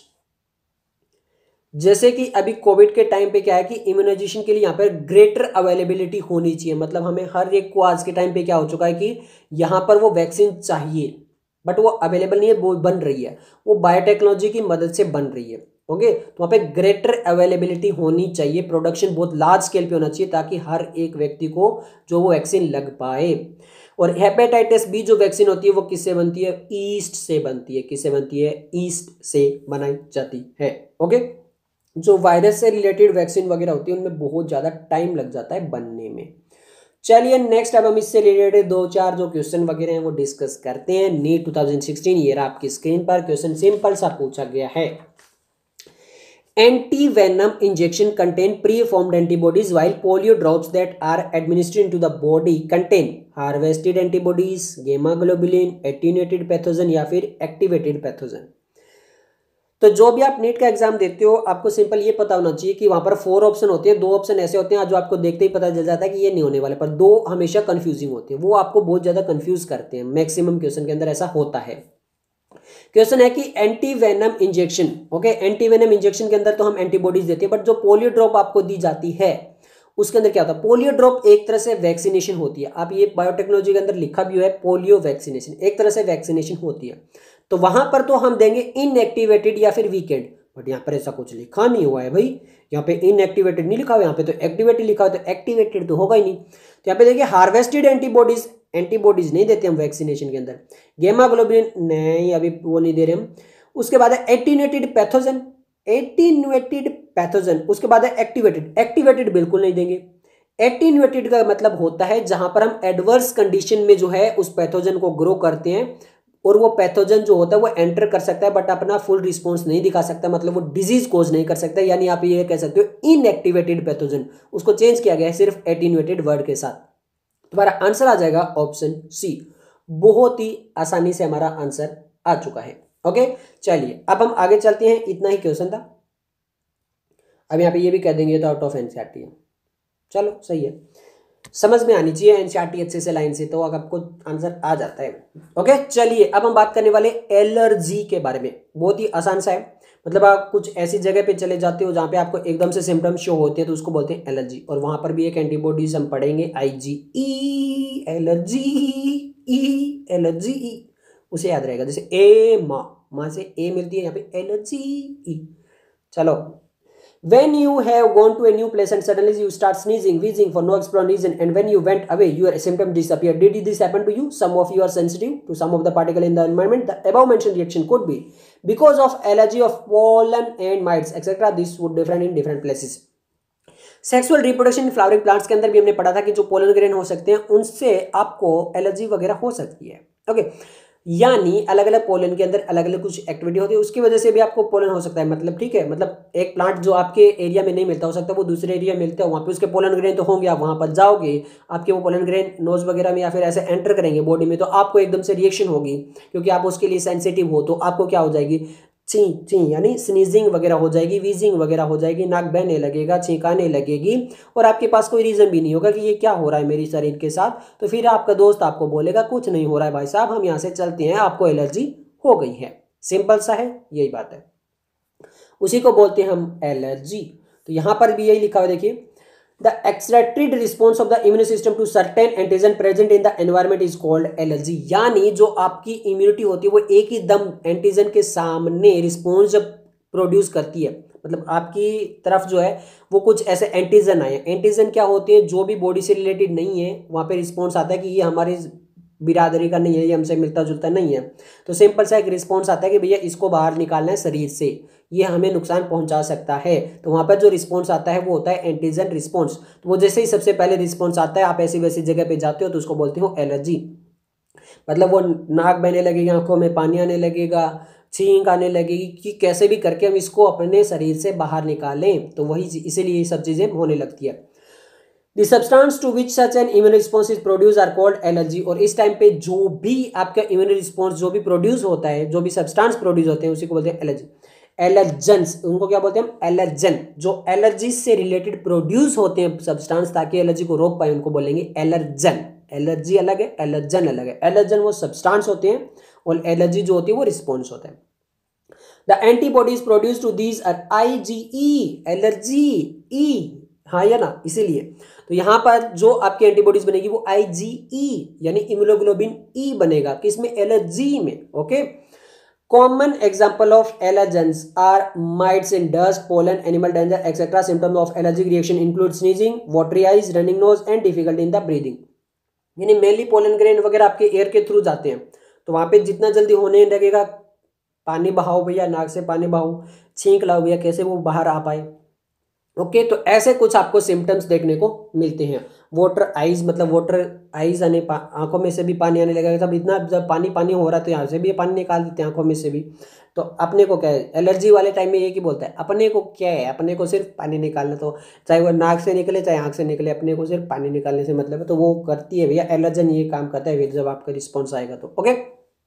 जैसे कि अभी कोविड के टाइम पे क्या है कि इम्यूनाइजेशन के लिए यहाँ पर ग्रेटर अवेलेबिलिटी होनी चाहिए। मतलब हमें हर एक को आज के टाइम पे क्या हो चुका है कि यहाँ पर वो वैक्सीन चाहिए, बट वो अवेलेबल नहीं है, वो बन रही है, वो बायोटेक्नोलॉजी की मदद से बन रही है। ओके, तो वहाँ पे ग्रेटर अवेलेबिलिटी होनी चाहिए, प्रोडक्शन बहुत लार्ज स्केल पे होना चाहिए ताकि हर एक व्यक्ति को जो वो वैक्सीन लग पाए। और हेपेटाइटिस बी जो वैक्सीन होती है वो किससे बनती है, ईस्ट से बनती है। किससे बनती है, ईस्ट से बनाई जाती है। ओके, जो वायरस से रिलेटेड वैक्सीन वगैरह होती है उनमें बहुत ज़्यादा टाइम लग जाता है बनने में। चलिए नेक्स्ट अब हम इससे रिलेटेड दो चार जो क्वेश्चन वगैरह हैं वो डिस्कस करते हैं। नीट टू थाउजेंड सिक्सटीन, ये रहा आपकी स्क्रीन पर क्वेश्चन, सिंपल सा पूछा गया है। Anti venom injection contain preformed antibodies while polio drops that are administered into the body contain harvested antibodies, gamma globulin, attenuated pathogen या फिर एक्टिवेटेड पैथोजन। तो जो भी आप नीट का एग्जाम देते हो आपको सिंपल ये पता होना चाहिए कि वहां पर फोर ऑप्शन होते हैं। दो ऑप्शन ऐसे होते हैं जो आपको देखते ही पता चल जाता है कि ये नहीं होने वाले, पर दो हमेशा कंफ्यूजिंग होते हैं, वो आपको बहुत ज्यादा कंफ्यूज करते हैं। मैक्सिमम क्वेश्चन के अंदर ऐसा होता है। क्वेश्चन है कि anti venom injection, okay, anti venom injection के अंदर तो हम एंटीबॉडीज देते हैं, बट जो पोलियो ड्रॉप आपको दी जाती है उसके अंदर क्या होता है, पोलियो ड्रॉप एक तरह से वैक्सीनेशन होती है। आप ये बायोटेक्नोलॉजी के अंदर लिखा भी हुआ है, पोलियो वैक्सीनेशन एक तरह से वैक्सीनेशन होती है। तो वहां पर तो हम देंगे इनएक्टिवेटेड या फिर वीकेंड, बट यहाँ पर ऐसा कुछ लिखा नहीं हुआ है भाई। यहाँ पे इनएक्टिवेटेड नहीं लिखा हुआ, यहाँ पे तो एक्टिवेटेड लिखा हुआ, तो एक्टिवेटेड तो होगा ही नहीं। तो यहाँ पे देखिए हार्वेस्टेड एंटीबॉडीज, एंटीबॉडीज नहीं देते हम वैक्सीनेशन के अंदर। गामा ग्लोबुलिन नहीं, अभी वो नहीं दे रहे हम। उसके बाद है एटीन्यूएटेड पैथोजन, एटीन्यूएटेड पैथोजन। उसके बाद है एक्टिवेटेड, एक्टिवेटेड बिल्कुल नहीं देंगे। एटीन्यूएटेड का मतलब होता है जहां पर हम एडवर्स कंडीशन में जो है उस पैथोजन को ग्रो करते हैं और वो पैथोजन जो होता है वो एंटर कर सकता है बट अपना फुल रिस्पॉन्स नहीं दिखा सकता, मतलब वो डिजीज कोज नहीं कर सकता। यानी आप ये कह सकते हो इनएक्टिवेटेड पैथोजन, उसको चेंज किया गया है सिर्फ एटीन्यूएटेड वर्ड के साथ। तुम्हारा आंसर आ जाएगा ऑप्शन सी। बहुत ही आसानी से हमारा आंसर आ चुका है। ओके, चलिए अब हम आगे चलते हैं। इतना ही क्वेश्चन था। अब यहाँ पे ये भी कह देंगे तो आउट ऑफ एनसीईआरटी है। चलो सही है, समझ में आनी चाहिए एनसीईआरटी अच्छे से लाइन से, तो आपको आंसर आ जाता है। ओके, चलिए अब हम बात करने वाले एलर्जी के बारे में। बहुत ही आसान सा है, मतलब आप कुछ ऐसी जगह पे चले जाते हो जहाँ पे आपको एकदम से सिम्टम्स शो होते हैं तो उसको बोलते हैं एलर्जी। और वहां पर भी एक एंटीबॉडीज हम पढ़ेंगे, आई जी ई, एलर्जी ई, एलर्जी ई, उसे याद रहेगा। जैसे ए माँ, माँ से ए मिलती है, यहाँ पे एलर्जी ई। चलो, when you have gone to a new place and suddenly you start sneezing, wheezing for no explained reason, and when you went away your symptom disappeared. Did this happen to you? Some of you are sensitive to some of the particle in the environment. The above mentioned reaction could be because of allergy of pollen and mites et cetera. This would different in different places. Sexual reproduction flowering plants के अंदर भी हमने पढ़ा था कि जो pollen grain हो सकते हैं उनसे आपको एलर्जी वगैरह हो सकती है। ओके, यानी अलग अलग पोलन के अंदर अलग अलग कुछ एक्टिविटी होती है, उसकी वजह से भी आपको पोलन हो सकता है। मतलब ठीक है, मतलब एक प्लांट जो आपके एरिया में नहीं मिलता, हो सकता है वो दूसरे एरिया में मिलता है, वहाँ पे उसके पोलन ग्रेन तो होंगे, आप वहाँ पर जाओगे, आपके वो पोलन ग्रेन नोज वगैरह में या फिर ऐसे एंटर करेंगे बॉडी में, तो आपको एकदम से रिएक्शन होगी, क्योंकि आप उसके लिए सेंसिटिव हो, तो आपको क्या हो जाएगी, ची ची यानी स्नीजिंग वगैरह हो जाएगी, वीजिंग वगैरह हो जाएगी, नाक बहने लगेगा, छींकाने लगेगी, और आपके पास कोई रीज़न भी नहीं होगा कि ये क्या हो रहा है मेरे शरीर के साथ। तो फिर आपका दोस्त आपको बोलेगा कुछ नहीं हो रहा है भाई साहब, हम यहाँ से चलते हैं, आपको एलर्जी हो गई है। सिंपल सा है, यही बात है, उसी को बोलते हैं हम एलर्जी। तो यहाँ पर भी यही लिखा हुआ देखिए, the exaggerated response of the immune system to certain antigen present in the environment is called allergy. यानी जो आपकी इम्यूनिटी होती है वो एक ही दम एंटीजन के सामने रिस्पॉन्स जब प्रोड्यूस करती है, मतलब आपकी तरफ जो है वो कुछ ऐसे एंटीजन आए। एंटीजन क्या होते हैं, जो भी बॉडी से रिलेटेड नहीं है, वहाँ पे रिस्पॉन्स आता है कि ये हमारी बिरादरी का नहीं है, ये हमसे मिलता जुलता नहीं है, तो सिंपल सा एक रिस्पॉन्स आता है कि भैया इसको बाहर निकालना है शरीर से, ये हमें नुकसान पहुंचा सकता है। तो वहाँ पर जो रिस्पॉन्स आता है वो होता है एंटीजन रिस्पॉन्स। तो वो जैसे ही सबसे पहले रिस्पॉन्स आता है, आप ऐसी वैसी जगह पे जाते हो तो उसको बोलते हो एलर्जी। मतलब वो नाक बहने लगेगी, आंखों में पानी आने लगेगा, छींक आने लगेगी, कि कैसे भी करके हम इसको अपने शरीर से बाहर निकालें, तो वही इसीलिए ये सब चीज़ें होने लगती है। The substance to which such an immune response is produced are called allergy। और इस टाइम पे जो भी आपका इम्यून रिस्पॉन्स जो भी प्रोड्यूस होता है, जो भी सब्सटेंस प्रोड्यूस होते हैं, उसी को बोलते हैं एलर्जी। एलर्जेंस, उनको क्या बोलते हैं हम, एलर्जन। जो एलर्जी से रिलेटेड प्रोड्यूस होते हैं सब्सटेंस, ताकि एलर्जी को रोक पाए, उनको बोलेंगे एलर्जन। एलर्जी अलग है, एलर्जन अलग है। एलर्जन वो सब्सटेंस होते हैं और एलर्जी जो होती है वो रिस्पॉन्स होता है। The antibodies produce to these are I G E, allergy E, हाँ या ना, इसीलिए तो यहाँ पर जो आपकी एंटीबॉडीज बनेगी वो आईजीई यानी इम्यूनोग्लोबिन ई बनेगा, किसमें, एलर्जी में। Okay, common example of allergens are mites in dust, pollen, animal dander etcetera. Symptom of allergic reaction include sneezing, watery eyes, running nose and difficulty in the breathing. यानी mainly pollen grain वगैरह आपके air के through जाते हैं, तो वहाँ पे जितना जल्दी होने लगेगा, पानी बहाओ भैया, नाक से पानी बहाओ, छींक लाओ भैया, कैसे वो बाहर आ पाए। ओके okay, तो ऐसे कुछ आपको सिम्टम्स देखने को मिलते हैं। वाटर आइज, मतलब वाटर आइज आने, आंखों में से भी पानी आने लगेगा। जब इतना जब पानी पानी हो रहा है तो यहाँ से भी पानी निकाल देते हैं, आंखों में से भी। तो अपने को क्या है, एलर्जी वाले टाइम में एक ही बोलता है, अपने को क्या है, अपने को सिर्फ पानी निकालना, तो चाहे वो नाक से निकले चाहे आँख से निकले, अपने को सिर्फ पानी निकालने से मतलब है। तो वो करती है भैया, एलर्जन ये काम करता है, जब आपका रिस्पॉन्स आएगा तो। ओके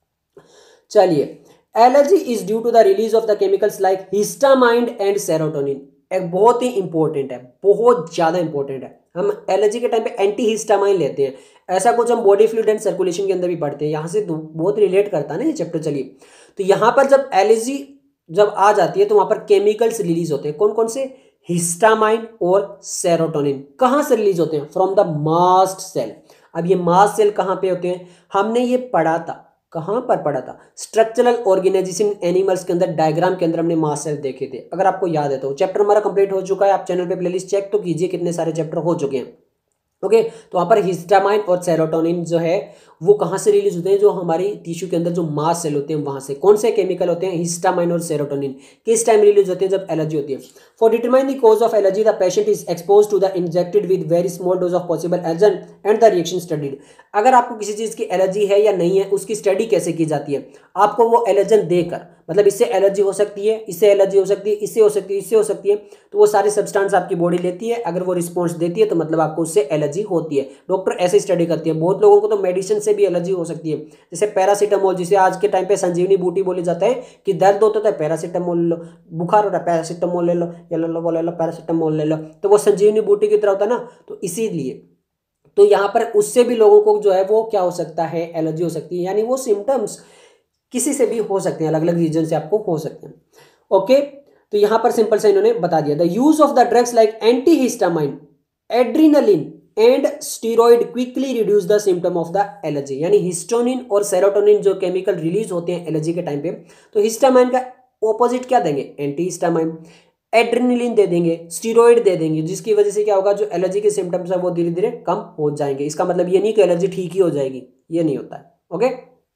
चलिए, allergy is due to the release of the chemicals like histamine and serotonin. एक बहुत ही इंपॉर्टेंट है, बहुत ज़्यादा इंपॉर्टेंट है। हम एलर्जी के टाइम पे एंटी हिस्टामाइन लेते हैं, ऐसा कुछ हम बॉडी फ्लूइड एंड सर्कुलेशन के अंदर भी पढ़ते हैं, यहाँ से बहुत रिलेट करता है ना ये चैप्टर। चलिए, तो यहाँ पर जब एलर्जी जब आ जाती है तो वहाँ पर केमिकल्स रिलीज होते हैं, कौन कौन से, हिस्टामाइन और सेरोटोनिन। कहाँ से रिलीज होते हैं, फ्रॉम द मास्ट सेल। अब ये मास्ट सेल कहाँ पे होते हैं, हमने ये पढ़ा था, कहाँ पर पढ़ा था, स्ट्रक्चरल ऑर्गेनाइजेशन एनिमल्स के अंदर, डायग्राम के अंदर हमने मास्ट सेल देखे थे। अगर आपको याद है तो चैप्टर हमारा कंप्लीट हो चुका है, आप चैनल पे प्लेलिस्ट चेक तो कीजिए, कितने सारे चैप्टर हो चुके हैं। ओके okay, तो वहाँ पर हिस्टामाइन और सेरोटोनिन जो है वो कहाँ से रिलीज होते हैं, जो हमारी टिश्यू के अंदर जो मास्ट सेल होते हैं वहाँ से। कौन से केमिकल होते हैं, हिस्टामाइन और सेरोटोनिन, किस टाइम रिलीज होते हैं, जब एलर्जी होती है। For determine the cause of allergy the patient is expose to the injected with very small dose of possible allergen and the reaction studied. अगर आपको किसी चीज़ की एलर्जी है या नहीं है, उसकी स्टडी कैसे की जाती है, आपको वो एलर्जन देकर, मतलब इससे एलर्जी हो सकती है, इससे एलर्जी हो सकती है, इससे हो सकती है, इससे हो सकती है, तो वो सारे सब्सटेंस आपकी बॉडी लेती है। अगर वो रिस्पॉन्स देती है तो मतलब आपको उससे एलर्जी होती है। डॉक्टर ऐसे स्टडी करती है। बहुत लोगों को तो मेडिसिन से भी एलर्जी हो सकती है, जैसे पैरासीटामोल, जिसे आज के टाइम पे संजीवनी बूटी बोली जाता है, कि दर्द होता है पैरासीटामोल लो, बुखार हो रहा है पैरासीटामोल ले लो, ये ले लो, वो ले लो, पैरासीटामोल ले लो, तो वो संजीवनी बूटी की तरह होता है ना। तो इसीलिए तो यहाँ पर उससे भी लोगों को जो है वो क्या हो सकता है, एलर्जी हो सकती है। यानी वो सिम्टम्स किसी से भी हो सकते हैं, अलग अलग रीजन से आपको हो सकते हैं। ओके, तो यहाँ पर सिंपल से इन्होंने बता दिया, the use of the drugs like anti histamine, adrenaline and steroid quickly reduce the symptom of the allergy. यानी हिस्टोनिन और सेरोटोनिन जो केमिकल रिलीज होते हैं एलर्जी के टाइम पे, तो हिस्टामाइन का ऑपोजिट क्या देंगे, एंटी हिस्टामाइन। एड्रेनलिन दे देंगे, स्टीरॉइड दे देंगे, जिसकी वजह से क्या होगा, जो एलर्जी के सिम्टम्स है वो धीरे धीरे कम हो जाएंगे। इसका मतलब ये नहीं कि एलर्जी ठीक ही हो जाएगी, ये नहीं होता है। Okay,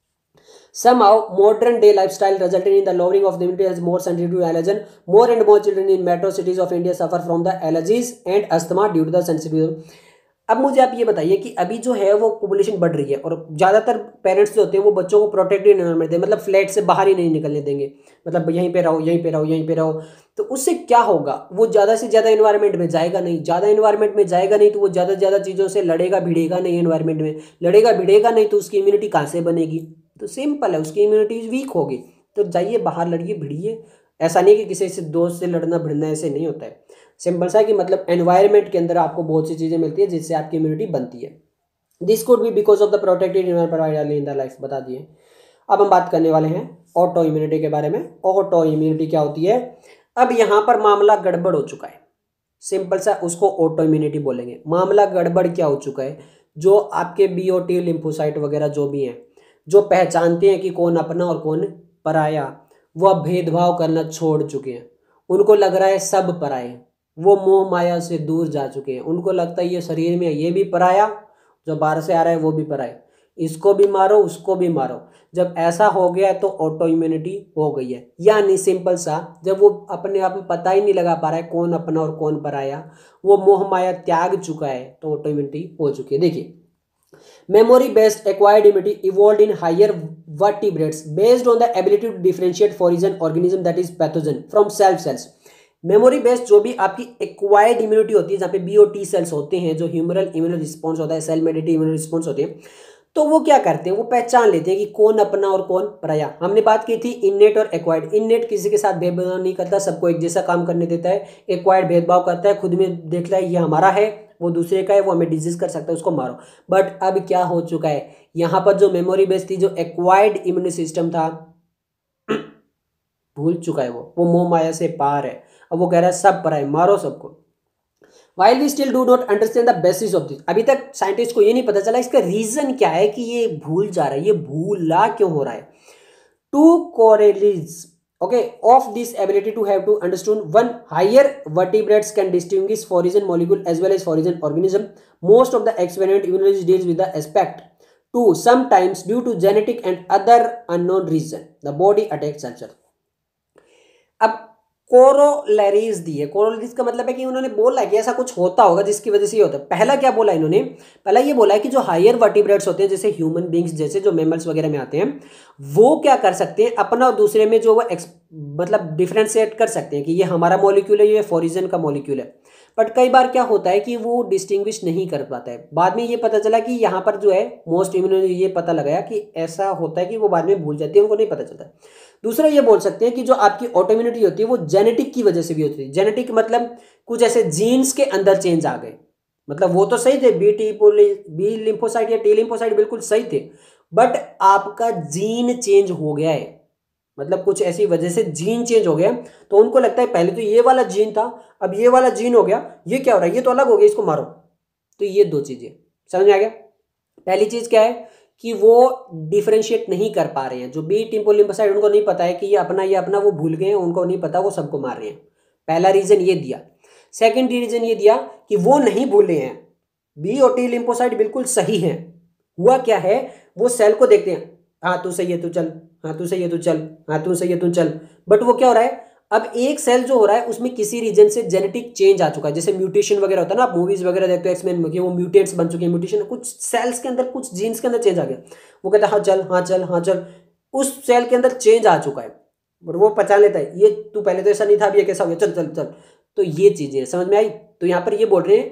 somehow modern day lifestyle resulting in the lowering of the immunity has more sensitivity to allergen. More and more children in metro cities of India suffer from the allergies and asthma due to the sensitivity. अब मुझे आप ये बताइए कि अभी जो है वो पॉपुलेशन बढ़ रही है और ज़्यादातर पेरेंट्स जो होते हैं वो बच्चों को प्रोटेक्टेड एनवायरनमेंट दें, मतलब फ्लैट से बाहर ही नहीं निकलने देंगे, मतलब यहीं पे रहो यहीं पे रहो यहीं पे रहो। तो उससे क्या होगा, वो ज़्यादा से ज़्यादा एनवायरनमेंट में जाएगा नहीं, ज़्यादा एनवायरनमेंट में जाएगा नहीं तो वो ज़्यादा से ज़्यादा चीज़ों से लड़ेगा भिड़ेगा नहीं, एनवायरनमेंट में लड़ेगा भिड़ेगा नहीं तो उसकी इम्यूनिटी कहाँ से बनेगी। तो सिंपल है, उसकी इम्यूनिटी वीक होगी। तो जाइए बाहर लड़िए भिड़िए। ऐसा नहीं कि किसी से दोस्त से लड़ना भिड़ना ऐसे नहीं होता है। सिंपल सा है कि मतलब एनवायरनमेंट के अंदर आपको बहुत सी चीज़ें मिलती है जिससे आपकी इम्यूनिटी बनती है। This could be because of the protected environment in the life, बता दिए। अब हम बात करने वाले हैं ऑटो इम्यूनिटी के बारे में। ऑटो इम्यूनिटी क्या होती है? अब यहाँ पर मामला गड़बड़ हो चुका है, सिंपल सा उसको ऑटो इम्यूनिटी बोलेंगे। मामला गड़बड़ क्या हो चुका है? जो आपके बी ओ टी लिम्फोसाइट वगैरह जो भी हैं, जो पहचानते हैं कि कौन अपना और कौन पराया, वो अब भेदभाव करना छोड़ चुके हैं। उनको लग रहा है सब पराए, वो मोह माया से दूर जा चुके हैं। उनको लगता है ये शरीर में ये भी पराया, जो बाहर से आ रहा है वो भी पराया, इसको भी मारो उसको भी मारो। जब ऐसा हो गया है तो ऑटो इम्यूनिटी हो गई है। यानी सिंपल सा, जब वो अपने आप में पता ही नहीं लगा पा रहा है कौन अपना और कौन पराया, वो मोह माया त्याग चुका है, तो ऑटो इम्यूनिटी हो चुकी है। देखिए, memory based acquired immunity evolved in higher vertebrates based on the ability to differentiate foreign organism that is pathogen from self cells। Memory based जो भी आपकी एक्वायर्ड इम्यूनिटी होती है, जहाँ पे बी ओ टी सेल्स होते हैं, जो ह्यूमरल इम्यूनो रिस्पॉन्स होता है, सेल मेडिएटेड इम्यूनो रिस्पॉन्स होते हैं, तो वो क्या करते हैं, वो पहचान लेते हैं कि कौन अपना और कौन पराया। हमने बात की थी इननेट और एक्वायर्ड। इननेट किसी के साथ भेदभाव नहीं करता, सबको एक जैसा काम करने देता है। एक्वायर्ड भेदभाव करता है, खुद में देखता है ये हमारा है वो दूसरे का है, वो हमें डिजीज कर सकता है, उसको मारो। बट अब क्या हो चुका है, यहाँ पर जो मेमोरी बेस्ड थी, जो एक्वायर्ड इम्यून सिस्टम था, भूल चुका है वो वो मोह माया से पार है। अब वो कह रहा है सब पराए, मारो सबको। While we still do not understand the basis of this, अभी तक साइंटिस्ट को ये नहीं पता चला इसका रीजन क्या है कि ये भूल जा रहा है, ये भूला क्यों हो रहा है। Two correlates, okay, of this ability to have to understand one, higher vertebrates can distinguish foreign molecule as well as foreign organism. Most of the experiment immunology deals with the aspect. Two, sometimes due to genetic and other unknown reason, the body attacks culture. अब corollaries दी है। Corollaries का मतलब है कि उन्होंने बोला है कि ऐसा कुछ होता होगा जिसकी वजह से ये होता है। पहला क्या बोला इन्होंने? पहला ये बोला है कि जो हायर वर्टिब्रेट्स होते हैं, जैसे ह्यूमन बींग्स जैसे जो मैमल्स वगैरह में आते हैं, वो क्या कर सकते हैं, अपना और दूसरे में जो वो मतलब डिफ्रेंशिएट कर सकते हैं कि ये हमारा मॉलिक्यूल है, ये फॉरिजन का मॉलिक्यूल है। बट कई बार क्या होता है कि वो डिस्टिंग्विश नहीं कर पाता है। बाद में ये पता चला कि यहाँ पर जो है मोस्ट इम्यूनो ये पता लगाया कि ऐसा होता है कि वो बाद में भूल जाती है, उनको नहीं पता चलता। दूसरा ये बोल सकते हैं कि जो आपकी ऑटोइम्यूनिटी होती है वो जेनेटिक की वजह से भी होती है। जेनेटिक मतलब कुछ ऐसे जीन्स के अंदर चेंज आ गए, मतलब वो तो सही थे, बी टी बी लिम्फोसाइट या टी लिम्फोसाइट बिल्कुल सही थे, बट आपका जीन चेंज हो गया है, मतलब कुछ ऐसी वजह से जीन चेंज हो गया। तो उनको लगता है पहले तो ये वाला जीन था, अब ये वाला जीन हो गया, ये क्या हो रहा है, ये तो अलग हो गया, इसको मारो। तो ये दो चीजें समझ में आ गया। पहली चीज क्या है कि वो डिफरेंशिएट नहीं कर पा रहे हैं, जो बी टिम्पो लिम्फोसाइट उनको नहीं पता है कि ये अपना ये अपना, वो भूल गए हैं, उनको नहीं पता, वो सबको मार रहे हैं। पहला रीजन ये दिया। सेकंड रीजन ये दिया कि वो नहीं भूले हैं, बी और टी लिम्फोसाइट बिल्कुल सही है। हुआ क्या है, वो सेल को देखते हैं, हाँ तू सही है तू चल, हाँ तू सही है तू चल, हाँ तू सही है तू चल। बट वो क्या हो रहा है, अब एक सेल जो हो रहा है उसमें किसी रीजन से जेनेटिक चेंज आ चुका है, जैसे म्यूटेशन वगैरह होता है ना, आप मूवीज वगैरह देखते हो एक्समेन में, वो म्यूटेंट्स बन चुके हैं, म्यूटेशन कुछ सेल्स के अंदर, कुछ जीन्स के अंदर चेंज आ गया। वो कहता है हाँ चल हाँ चल हाँ चल, उस सेल के अंदर चेंज आ चुका है, बट वो पहचान लेता है ये तू पहले तो ऐसा नहीं था, अभी ये कैसा हो गया, चल चल चल। तो ये चीजें समझ में आई। तो यहाँ पर ये बोल रहे हैं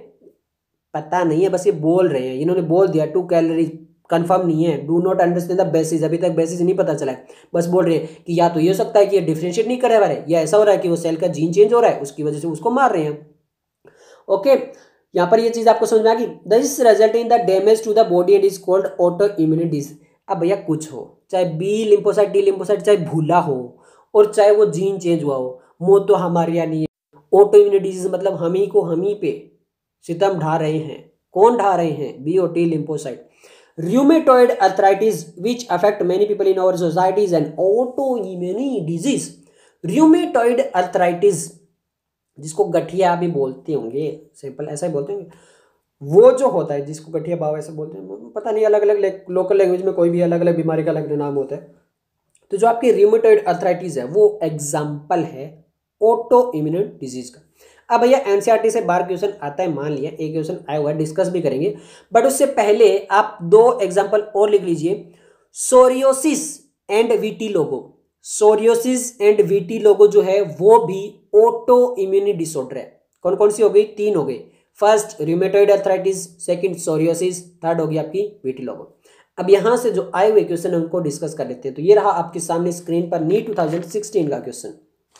पता नहीं है, बस ये बोल रहे हैं, इन्होंने बोल दिया टू कैलोरी, कंफर्म नहीं है, do not understand the basis, अभी तक बेसिस नहीं पता चला है, बस बोल रहे हैं कि या तो ये हो सकता है कि ये डिफरेंशिएट नहीं कर रहा है, या ऐसा हो रहा है कि वो सेल का जीन चेंज हो रहा है, उसकी वजह से उसको मार रहे हैं। ओके, यहाँ पर ये चीज आपको समझ में आ गई। This result in the damage to the body and is called auto immune disease. अब भैया कुछ हो, चाहे बी लिम्फोसाइट टी लिम्फोसाइट चाहे भूला हो और चाहे वो जीन चेंज हुआ हो, मौत तो हमारे यहाँ नहीं है। ऑटो इम्यून डिजीज मतलब हम ही को हम ही पे सितम ढा रहे हैं। कौन ढा रहे हैं? बी और T lymphocyte. Rheumatoid arthritis, which affect many people in our society, is an autoimmune disease. Rheumatoid arthritis, जिसको गठिया भी बोलते होंगे, सिंपल ऐसा ही बोलते होंगे, वो जो होता है जिसको गठिया भाव ऐसे बोलते हैं, पता नहीं अलग अलग लोकल लैंग्वेज में कोई भी अलग अलग बीमारी का अलग नाम होता है। तो जो आपकी rheumatoid arthritis है वो एग्जाम्पल है ऑटो इम्यून डिजीज का। अब भैया एनसीईआरटी से बार क्वेश्चन आता है, मान लिया एक क्वेश्चन आया हुआ है, डिस्कस भी करेंगे, बट उससे पहले आप दो एग्जांपल और लिख लीजिए। Psoriasis and vitiligo, psoriasis and vitiligo जो है वो भी ऑटो इम्यूनी डिसऑर्डर है। कौन कौन सी हो गई? तीन हो गई। First rheumatoid arthritis, second psoriasis, third हो गई आपकी विटिलिगो। अब यहां से जो आए हुए क्वेश्चन है उनको डिस्कस कर लेते हैं। तो ये रहा आपके सामने स्क्रीन पर नीट टू थाउजेंड सिक्सटीन का क्वेश्चन।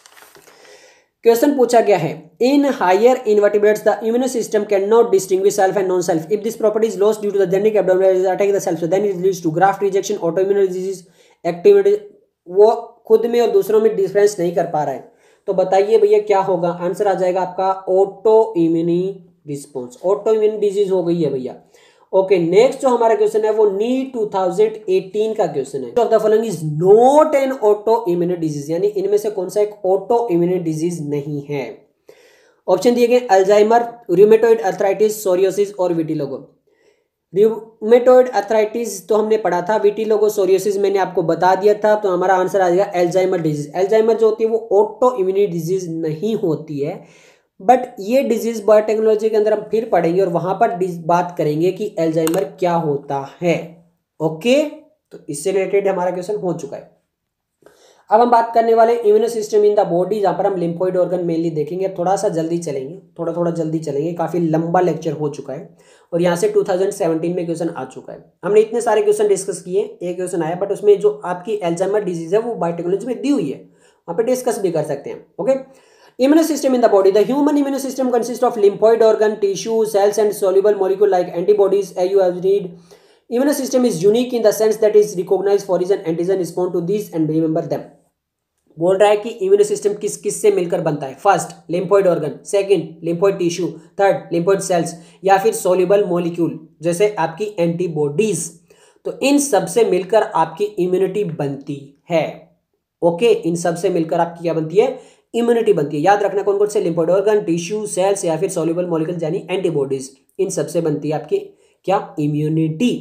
क्वेश्चन पूछा गया है, in higher invertebrates the immune system can not distinguish self and non self if this property is lost due to the genetic abnormalities attacking the self, then it leads to graft rejection, autoimmune disease, activity. वो खुद में और दूसरों में difference नहीं कर पा रहा है, तो बताइए भैया क्या होगा? आंसर आ जाएगा आपका auto immune response, auto immune disease हो गई है भैया। ओके, नेक्स्ट जो हमारा क्वेश्चन है वो नीट टू थाउजेंड एटीन का क्वेश्चन है। Of the following is not an auto immune disease, यानी इनमें से कौन सा एक ऑटो इम्यून डिजीज नहीं है? ऑप्शन दिए गए अल्जाइमर, रूमेटॉइड अर्थराइटिस, सोरियोसिस और विटिलिगो। रूमेटॉइड अर्थराइटिस तो हमने पढ़ा था, विटिलिगो सोरियोसिस मैंने आपको बता दिया था, तो हमारा आंसर आ जाएगा अल्जाइमर डिजीज। अल्जाइमर जो होती है वो ऑटो इम्यून डिजीज नहीं होती है, बट ये डिजीज बायोटेक्नोलॉजी के अंदर हम फिर पढ़ेंगे और वहां पर बात करेंगे कि अल्जाइमर क्या होता है। ओके, तो इससे रिलेटेड हमारा क्वेश्चन हो चुका है। अब हम बात करने वाले immune system in the body, जहां पर हम लिम्फोइड ऑर्गन मेनली देखेंगे। थोड़ा सा जल्दी चलेंगे, थोड़ा थोड़ा जल्दी चलेंगे, काफी लंबा लेक्चर हो चुका है और यहाँ से टू थाउजेंड सेवेंटीन में क्वेश्चन आ चुका है। हमने इतने सारे क्वेश्चन डिस्कस किए, एक क्वेश्चन आया, बट उसमें जो आपकी अल्जाइमर डिजीज है वो बायोटेक्नोलॉजी में दी हुई है, वहां पर डिस्कस भी कर सकते हैं। Okay, immune system in the body, the human immune system consists of lymphoid organ, tissue, cells and soluble molecule like antibodies, as you have read. Immune system is unique in the sense that is recognized foreign antigen, respond to these and remember them. बोल रहा है कि immune system किस किस से मिलकर बनता है? First lymphoid organ, second lymphoid tissue, third lymphoid cells, या फिर सोल्यूबल मॉलिक्यूल जैसे आपकी एंटीबॉडीज। तो इन सब से मिलकर आपकी इम्यूनिटी बनती है। ओके, इन सब से मिलकर आपकी क्या बनती है? इम्यूनिटी बनती है। याद रखना कौन कौन से? लिम्फोइड ऑर्गन, टिश्यू, सेल्स या फिर सोल्यूबल मॉलिक्यूल यानी एंटीबॉडीज, इन सब से बनती है आपकी क्या? इम्यूनिटी।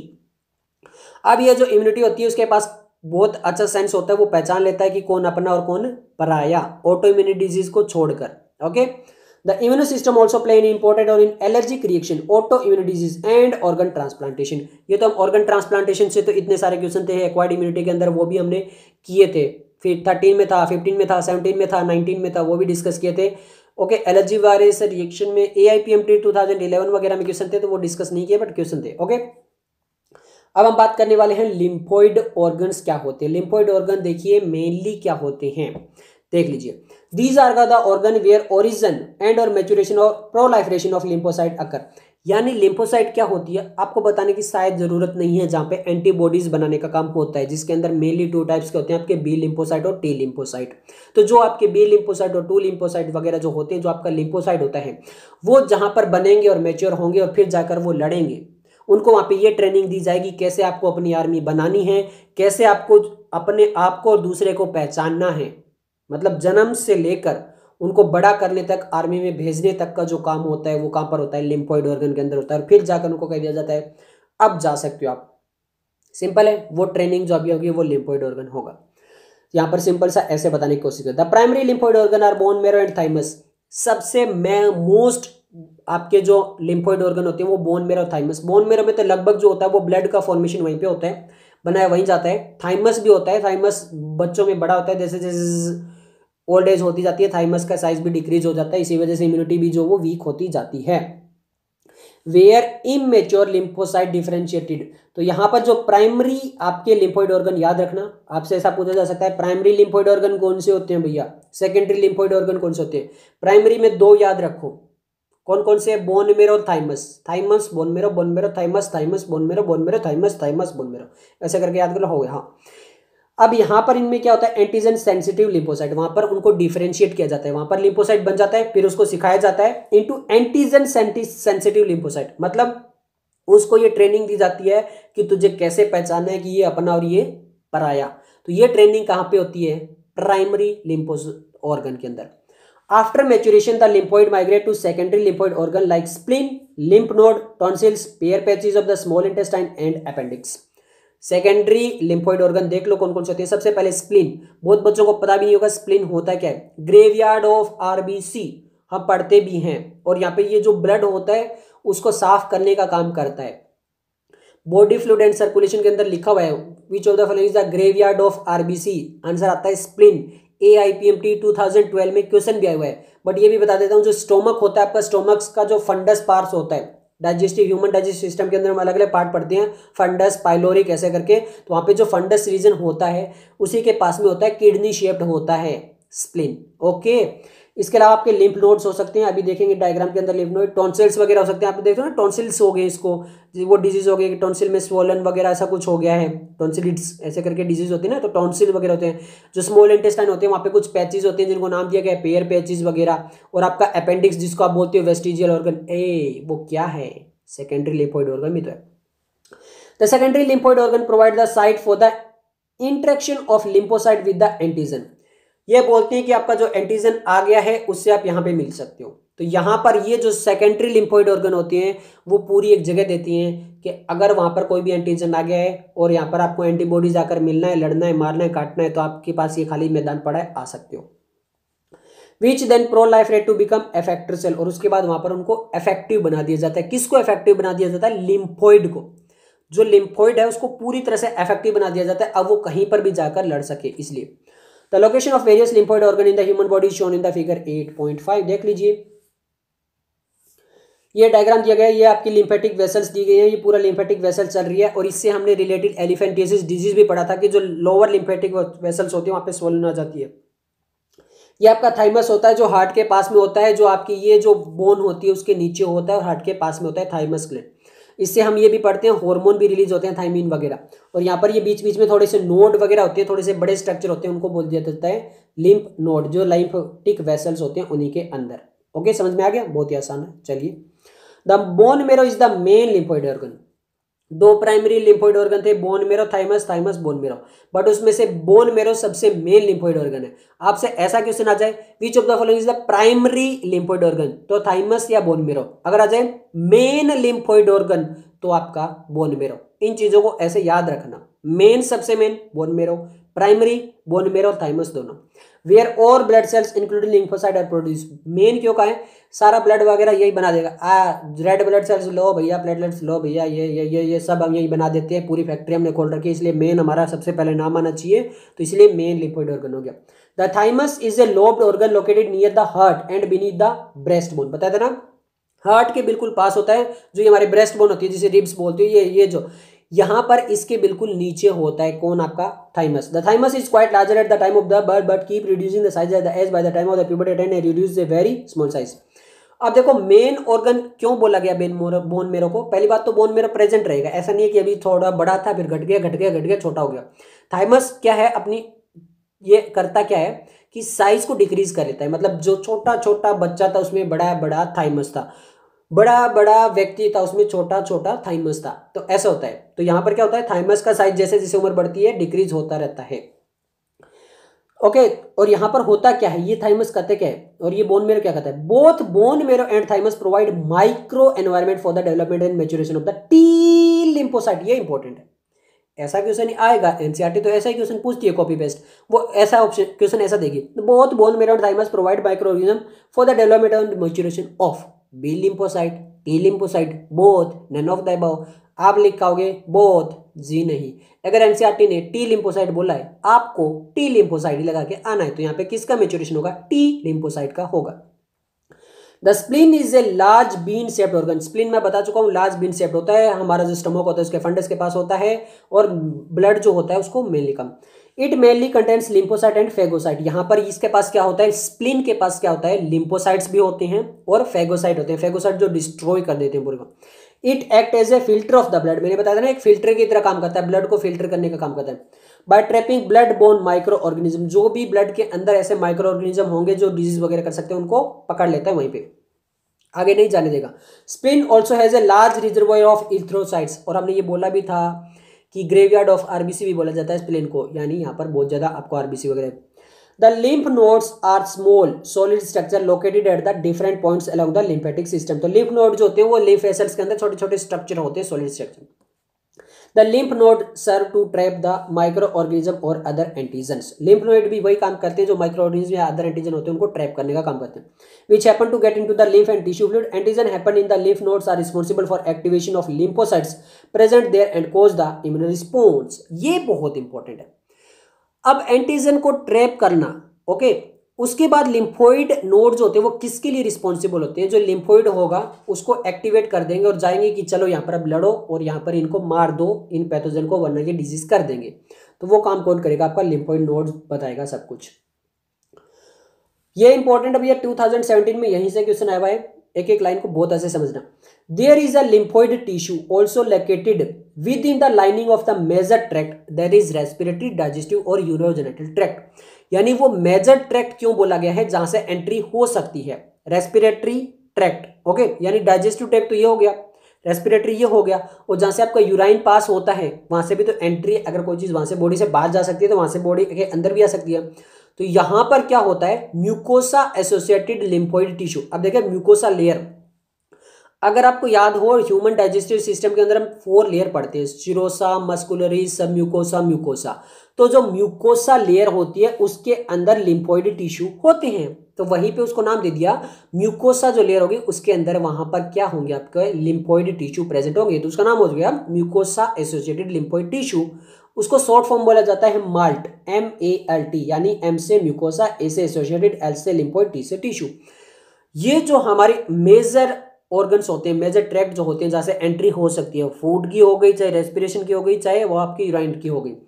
अब ये जो इम्यूनिटी होती है उसके पास बहुत अच्छा सेंस होता है, वो पहचान लेता है कि कौन अपना और कौन पराया, ऑटो इम्यूनिटी डिजीज को छोड़कर। Okay, the immune system also play an important और in allergic reaction, auto immune disease and organ transplantation. ये तो हम ऑर्गन ट्रांसप्लांटेशन से तो इतने सारे क्वेश्चन थे एक्वायर्ड इम्यूनिटी के अंदर, वो भी हमने किए थे। फिर थर्टीन में था, फिफ्टीन में था, सेवनटीन में था, नाइनटीन में था, वो भी डिस्कस किए थे। ओके, एलर्जी वायरस रिएक्शन में A I P M T two thousand eleven वगैरह में क्वेश्चन थे, तो वो डिस्कस नहीं किए, बट क्वेश्चन थे। ओके, अब हम बात करने वाले हैं लिम्फोइड ऑर्गन्स क्या होते हैं। लिम्फोइड ऑर्गन देखिए मेनली क्या होते हैं, देख लीजिए। These are the organ where origin and और मैच्योरेशन और प्रोलाइफरेशन ऑफ लिम्फोसाइट अकर। यानी लिम्फोसाइट क्या होती है आपको बताने की शायद जरूरत नहीं है, जहां पे एंटीबॉडीज बनाने का काम होता है, जिसके अंदर मेनली टू टाइप्स के होते हैं आपके बी लिम्फोसाइट और टी लिम्फोसाइट। तो जो आपके बी लिम्फोसाइट और टू लिम्फोसाइट वगैरह जो होते हैं, जो आपका लिम्फोसाइट होता है, वो जहां पर बनेंगे और मैच्योर होंगे और फिर जाकर वो लड़ेंगे, उनको वहां पे ये ट्रेनिंग दी जाएगी कैसे आपको अपनी आर्मी बनानी है, कैसे आपको अपने आप को और दूसरे को पहचानना है। मतलब जन्म से लेकर उनको बड़ा करने तक, आर्मी में भेजने तक का जो काम होता है वो कहां पर होता है? लिम्फोइड ऑर्गन के अंदर होता है। और फिर जाकर उनको कह दिया जाता है अब जा सकते हो आप। सिंपल है, वो ट्रेनिंग जो अभी होगी वो लिम्फोइड ऑर्गन होगा। यहां पर सिंपल सा ऐसे बताने की कोशिश करता है। The primary lymphoid organ are bone marrow and thymus. सबसे मोस्ट आपके जो लिम्फोइड ऑर्गन होते हैं वो बोन मैरो और थाइमस। बोन मैरो में तो लगभग जो होता है वो ब्लड का फॉर्मेशन वहीं पे होता है, बनाया वहीं जाता है। थाइमस भी होता है, थाइमस बच्चों में बड़ा होता है, जैसे जैसे ओल्ड एज होती जाती है थाइमस का साइज भी डिक्रीज हो जाता है, इसी वजह से इम्यूनिटी भी जो वो वीक होती जाती है। Where immature lymphocyte differentiated. तो यहां पर जो प्राइमरी आपके लिम्फोइड ऑर्गन, याद रखना आपसे ऐसा पूछा जा सकता है प्राइमरी लिम्फोइड ऑर्गन कौन से होते हैं भैया, सेकेंडरी लिम्फोइड ऑर्गन कौन से होते हैं। प्राइमरी में दो याद रखो, कौन कौन से? बोन मेरो और thymus. Thymus bone marrow, bone marrow thymus, thymus bone marrow, bone marrow thymus, thymus bone marrow, ऐसे करके याद कर लो, हो गया। हाँ, अब यहां पर इनमें क्या होता है? एंटीजन सेंसिटिव लिम्फोसाइट, वहां पर उनको डिफरेंशिएट किया जाता है, वहां पर लिम्फोसाइट बन जाता है, फिर उसको सिखाया जाता है इनटू एंटीजन सेंसिटिव लिम्फोसाइट। मतलब उसको ये ट्रेनिंग दी जाती है कि तुझे कैसे पहचानना है कि ये अपना और ये पराया। तो ये ट्रेनिंग कहां पे होती है? प्राइमरी लिम्फोस ऑर्गन के अंदर। After maturation the lymphoid migrate to secondary lymphoid organ like spleen, lymph node, tonsils, Peyer patches of the small intestine and appendix. Secondary lymphoid organ देख लो कौन कौन से होते हैं। सबसे पहले स्प्लीन, बहुत बच्चों को पता भी नहीं होगा स्प्लीन होता क्या है। ग्रेवयार्ड ऑफ आरबीसी, हम पढ़ते भी हैं, और यहाँ पे ये जो ब्लड होता है उसको साफ करने का काम करता है। बॉडी फ्लूइड एंड सर्कुलेशन के अंदर लिखा हुआ है which of the following is the graveyard of RBC, answer आता है spleen. A I P M T two thousand twelve में क्वेश्चन भी आया हुआ है। बट ये भी बता देता हूँ, जो स्टोमक होता है आपका, स्टोमक का जो फंडस पार्ट्स होता है, डाइजेस्टिव ह्यूमन डाइजेस्टिव सिस्टम के अंदर हम अलग अलग पार्ट पढ़ते हैं, फंडस, पाइलोरिक, ऐसे करके। तो वहाँ पे जो फंडस रीजन होता है उसी के पास में होता है, किडनी शेप्ड होता है स्प्लीन। ओके, इसके अलावा आपके लिम्फ नोड्स हो सकते हैं, अभी देखेंगे डायग्राम के अंदर लिम्फ नोड, टॉन्सिल्स वगैरह हो सकते हैं। आप देख रहे हो ना, टॉन्सिल्स हो गए, इसको वो डिजीज हो गई कि टॉन्सिल में स्वोलन वगैरह ऐसा कुछ हो गया है, टॉन्सिलिट्स ऐसे करके डिजीज होती है ना, तो टॉन्सिल वगैरह होते हैं। जो स्मॉल इंटेस्टाइन होते हैं वहाँ पे कुछ पैचेज होते हैं जिनको नाम दिया गया है पेयर पैचेज वगैरह, और आपका अपेंडिक्स जिसको आप बोलते हो वेस्टिजियल ऑर्गन, ए वो क्या है, सेकेंडरी लिम्फोइड ऑर्गन भी तो है। The secondary lymphoid organ provide the site for the interaction of lymphocyte with the antigen. ये बोलते हैं कि आपका जो एंटीजन आ गया है उससे आप यहाँ पे मिल सकते हो। तो यहाँ पर ये जो सेकेंडरी लिम्फोइड ऑर्गन होते हैं वो पूरी एक जगह देती हैं कि अगर वहाँ पर कोई भी एंटीजन आ गया है और यहाँ पर आपको एंटीबॉडीज आकर मिलना है, लड़ना है, मारना है, काटना है, तो आपके पास ये खाली मैदान पड़ा है, आ सकते हो। Which then proliferate to become effector cell, और उसके बाद वहाँ पर उनको इफेक्टिव बना दिया जाता है। किसको इफेक्टिव बना दिया जाता है? लिम्फोइड को। जो लिम्फोइड है उसको पूरी तरह से इफेक्टिव बना दिया जाता है, अब वो कहीं पर भी जाकर लड़ सके, इसलिए। The location of various lymphoid organ in the human body shown in the figure eight point five. देख लीजिए, ये डायग्राम दिया गया है, ये आपकी लिम्फेटिक वेसल्स दी गई है, ये पूरा लिम्फेटिक वेसल चल रही है, और इससे हमने रिलेटेड एलिफेंटियासिस डिजीज भी पढ़ा था कि जो लोअर लिम्फेटिक वेसल्स होती है वहाँ पे स्वोलन आ जाती है। ये आपका थाइमस होता है जो हार्ट के पास में होता है, जो आपकी ये जो बोन होती है उसके नीचे होता है और हार्ट के पास में होता है थाइमस ग्लैंड। इससे हम ये भी पढ़ते हैं, हार्मोन भी रिलीज होते हैं, थाइमिन वगैरह। और यहाँ पर ये बीच बीच में थोड़े से नोड वगैरह होते हैं, थोड़े से बड़े स्ट्रक्चर होते हैं, उनको बोल दिया जाता है लिम्फ नोड, जो लिम्फेटिक वेसल्स होते हैं उन्हीं के अंदर। ओके, समझ में आ गया? बहुत ही आसान है। चलिए, the bone marrow is the main lymphoid organ. दो प्राइमरी लिम्फोइड ऑर्गन थे, bone marrow, thymus, thymus, bone marrow, but उसमें से बोन मेरो सबसे मेन लिम्फोइड ऑर्गन है। आपसे ऐसा क्वेश्चन आ जाए which of the following is the primary lymphoid organ, तो थाइमस या बोन मेरो। अगर आ जाए मेन लिम्फोइड ऑर्गन तो आपका बोन मेरो। इन चीजों को ऐसे याद रखना, मेन सबसे main bone marrow, primary bone marrow, thymus दोनों। वेयर और blood cells including lymphocyte are produce. Main क्यों का है? सारा ब्लड वगैरह यही बना देगा। आ रेड ब्लड सेल्स लो भैया, प्लेटलेट्स लो भैया, ये ये ये ये सब हम यही बना देते हैं, पूरी फैक्ट्री हमने खोल रखी है, इसलिए मेन हमारा सबसे पहले नाम आना चाहिए, तो इसलिए मेन लिम्फोइड ऑर्गन हो गया। The thymus is a lobed organ located near the heart and beneath the breast bone. बताया था ना, हार्ट के बिल्कुल पास होता है, जो ये हमारे ब्रेस्ट बोन होती है जिसे रिब्स बोलते हैं, ये ये जो यहाँ पर इसके बिल्कुल नीचे होता है, कौन? आपका thymus. The thymus is quite larger at the time of the birth but keep reducing the size at the age by the time of the puberty attain and reduce a very small size. अब देखो, main organ क्यों बोला गया Ben bone marrow को? पहली बात तो bone marrow present रहेगा, ऐसा नहीं है कि अभी थोड़ा बड़ा था फिर घट गया घट गया घट गया छोटा हो गया। थाइमस क्या है अपनी, ये करता क्या है कि साइज को डिक्रीज कर लेता है, मतलब जो छोटा छोटा बच्चा था उसमें बड़ा बड़ा थाइमस था, बड़ा बड़ा व्यक्ति था उसमें छोटा छोटा थाइमस था, तो ऐसा होता है। तो यहाँ पर क्या होता है, थाइमस का साइज जैसे जैसे उम्र बढ़ती है डिक्रीज होता रहता है। ओके, और यहाँ पर होता क्या है, ये थाइमस कहते क्या है और ये बोन मेरो क्या कहता है? Both bone marrow and thymus provide micro environment for the development and maturation of the T lymphocyte. ये इंपॉर्टेंट है, ऐसा क्वेश्चन आएगा, एनसीईआरटी तो ऐसा ही क्वेश्चन पूछती है कॉपी पेस्ट, वो ऐसा ऑप्शन क्वेश्चन ऐसा देगी, both bone marrow and thymus provide micro organism for the development and maturation of B lymphocyte, T lymphocyte, both, none of the above. आप लिखाओगे बोथ, जी नहीं। अगर एनसीईआरटी ने टी लिम्फोसाइट बोला है, आपको टी लिम्फोसाइट लगा के आना है, तो यहाँ पे किसका मैच्योरेशन होगा? टी लिम्फोसाइट का होगा। The spleen is a large bean shaped organ. Spleen मैं बता चुका हूँ, लार्ज बीन शेप्ड होता है, हमारा जो स्टमक होता है उसके फंडस के पास होता है, और ब्लड जो होता है उसको मेनली कम। It mainly contains lymphocyte and phagocyte. यहाँ पर इसके पास क्या होता है, स्प्लीन के पास क्या होता है, लिम्फोसाइट्स भी होते हैं और फेगोसाइट होते हैं। फेगोसाइट जो डिस्ट्रॉय कर देते हैं पूरे को। It act as a filter of the blood. मैंने बताया था ना, एक फिल्टर की तरह काम करता है, ब्लड को फिल्टर करने का काम करता है। By trapping blood borne micro organism, जो भी ब्लड के अंदर ऐसे माइक्रो ऑर्गेनिज्म होंगे जो डिजीज वगैरह कर सकते हैं उनको पकड़ लेता है, वहीं पे आगे नहीं जाने देगा। Spleen also has a large reservoir of erythrocytes, और हमने ये बोला भी था कि ग्रेवयार्ड ऑफ आरबीसी भी बोला जाता है स्प्लीन को, यानी यहाँ पर बहुत ज्यादा आपको आरबीसी वगैरह। The lymph nodes are small solid structure located at the different points along the lymphatic system. तो लिम्फ नोड जो होते हैं वो लिम्फ वेसल्स के अंदर छोटे छोटे स्ट्रक्चर होते हैं, solid structure. The lymph node serve to trap the micro organism और अदर एंटीजन्स। लिम्फ नोड भी वही काम करते हैं जो माइक्रो ऑर्गेनिज्म या अदर एंटीजन होते हैं उनको ट्रैप करने का काम करते हैं। Which happen to get into the lymph and tissue fluid. Antigen happen in the lymph nodes are responsible for activation of lymphocytes present there and cause the immune response. ये बहुत इंपॉर्टेंट है। अब antigen को trap करना, okay, उसके बाद lymphoid nodes होते हैं वो किसके लिए रिस्पॉन्सिबल होते हैं? जो लिम्फोइड होगा उसको एक्टिवेट कर देंगे और जाएंगे कि चलो यहाँ पर अब लड़ो और यहाँ पर इनको मार दो, इन पैथोजन को, वरना ये डिजीज कर देंगे। तो वो काम कौन करेगा? आपका लिम्फोइड नोड्स बताएगा सब कुछ। ये इंपॉर्टेंट अभी टू थाउजेंड सेवेंटीन में यहीं से क्वेश्चन आया हुआ है, एक एक लाइन को बहुत ऐसे समझना। There is a lymphoid tissue also located within the lining of the major tract that is respiratory, digestive और यूरोजेनिटल ट्रैक्ट। यानी वो मेजर ट्रैक्ट क्यों बोला गया है? जहां से एंट्री हो सकती है। रेस्पिरेटरी ट्रैक्ट, ओके, यानी डाइजेस्टिव ट्रैक्ट तो ये हो गया, रेस्पिरेटरी ये हो गया, और जहां से आपका यूराइन पास होता है वहां से भी तो एंट्री, अगर कोई चीज वहां से बॉडी से बाहर जा सकती है तो वहां से बॉडी के अंदर भी आ सकती है। तो यहां पर क्या होता है? Mucosa associated lymphoid tissue. अब देखिए म्यूकोसा लेयर, अगर आपको याद हो ह्यूमन डाइजेस्टिव सिस्टम के अंदर हम फोर लेयर पढ़ते हैं, serosa, muscularis, sub mucosa, mucosa. तो जो म्यूकोसा लेयर होती है उसके अंदर लिम्फोइड टिश्यू होते हैं, तो वहीं पे उसको नाम दे दिया म्यूकोसा। जो लेयर होगी उसके अंदर वहां पर क्या होंगे? आपके लिम्फोइड टिश्यू प्रेजेंट होंगे, तो उसका नाम हो गया म्यूकोसा एसोसिएटेड लिम्फोइड टिश्यू। उसको शॉर्ट फॉर्म बोला जाता है MALT, M A L T, यानी एम से म्यूकोसा, ए से एसोसिएटेड, एल से लिम्फोइड, टी से टिश्यू। ये जो हमारे मेजर ऑर्गन्स होते हैं, मेजर ट्रैक्ट जो होते हैं जहां से एंट्री हो सकती है, फूड की हो गई, चाहे रेस्पिरेशन की हो गई, चाहे वो आपकी यूराइन की हो गई,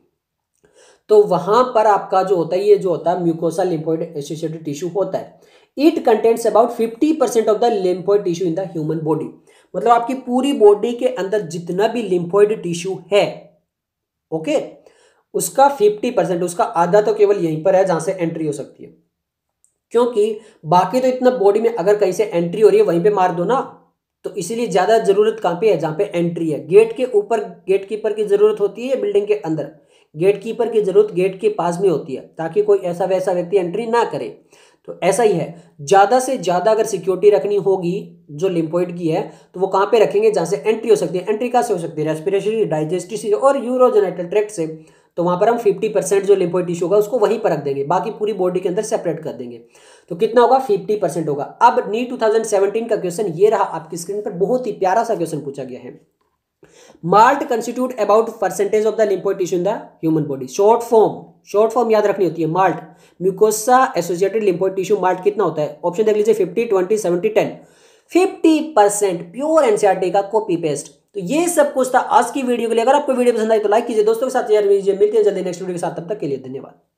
तो वहां पर आपका जो होता है, ये जो होता है म्यूकोसा लिम्फोइड एसोसिएटेड टिश्यू होता है। It contains about fifty percent of the lymphoid tissue in the human body. मतलब आपकी पूरी बॉडी के अंदर जितना भी लिम्फोइड टिश्यू है, ओके, उसका फिफ्टी परसेंट, उसका आधा तो केवल यहीं पर है जहां से एंट्री हो सकती है। क्योंकि बाकी तो इतना बॉडी में अगर कहीं से एंट्री हो रही है वहीं पे मार दो ना, तो इसीलिए ज्यादा जरूरत कहां पे है? जहां पे एंट्री है। गेट के ऊपर गेट कीपर की जरूरत होती है, बिल्डिंग के अंदर गेट कीपर की जरूरत गेट के पास में होती है, ताकि कोई ऐसा वैसा व्यक्ति एंट्री ना करे। तो ऐसा ही है, ज्यादा से ज्यादा अगर सिक्योरिटी रखनी होगी जो लिम्फोइड की है, तो वो कहां पे रखेंगे? जहां से एंट्री हो सकती है। एंट्री कहां से हो सकती है? रेस्पिरेटरी, डाइजेस्टिव और यूरोजेनिटल ट्रैक्ट से। तो वहां पर हम फिफ्टी परसेंट जो लिम्फोइड टिश्यू होगा उसको वहीं पर रख देंगे, बाकी पूरी बॉडी के अंदर सेपरेट कर देंगे। तो कितना होगा? फिफ्टी परसेंट होगा। अब नीट टू थाउजेंड सेवेंटीन का क्वेश्चन ये रहा आपकी स्क्रीन पर, बहुत ही प्यारा सा क्वेश्चन पूछा गया है। MALT constitute about percentage of the lymphoid tissue in the human body. Short form, short form याद रखनी होती है। MALT, mucosa associated lymphoid tissue, MALT कितना होता है? ऑप्शन देख लीजिए, fifty, twenty, seventy, ten. Fifty percent pure NCERT का कॉपी पेस्ट। तो ये सब कुछ था आज की वीडियो के लिए। अगर आपको वीडियो पसंद आई तो लाइक कीजिए, दोस्तों के साथ शेयर कीजिए। मिलते हैं जल्दी नेक्स्ट वीडियो के साथ, तब तक के लिए धन्यवाद।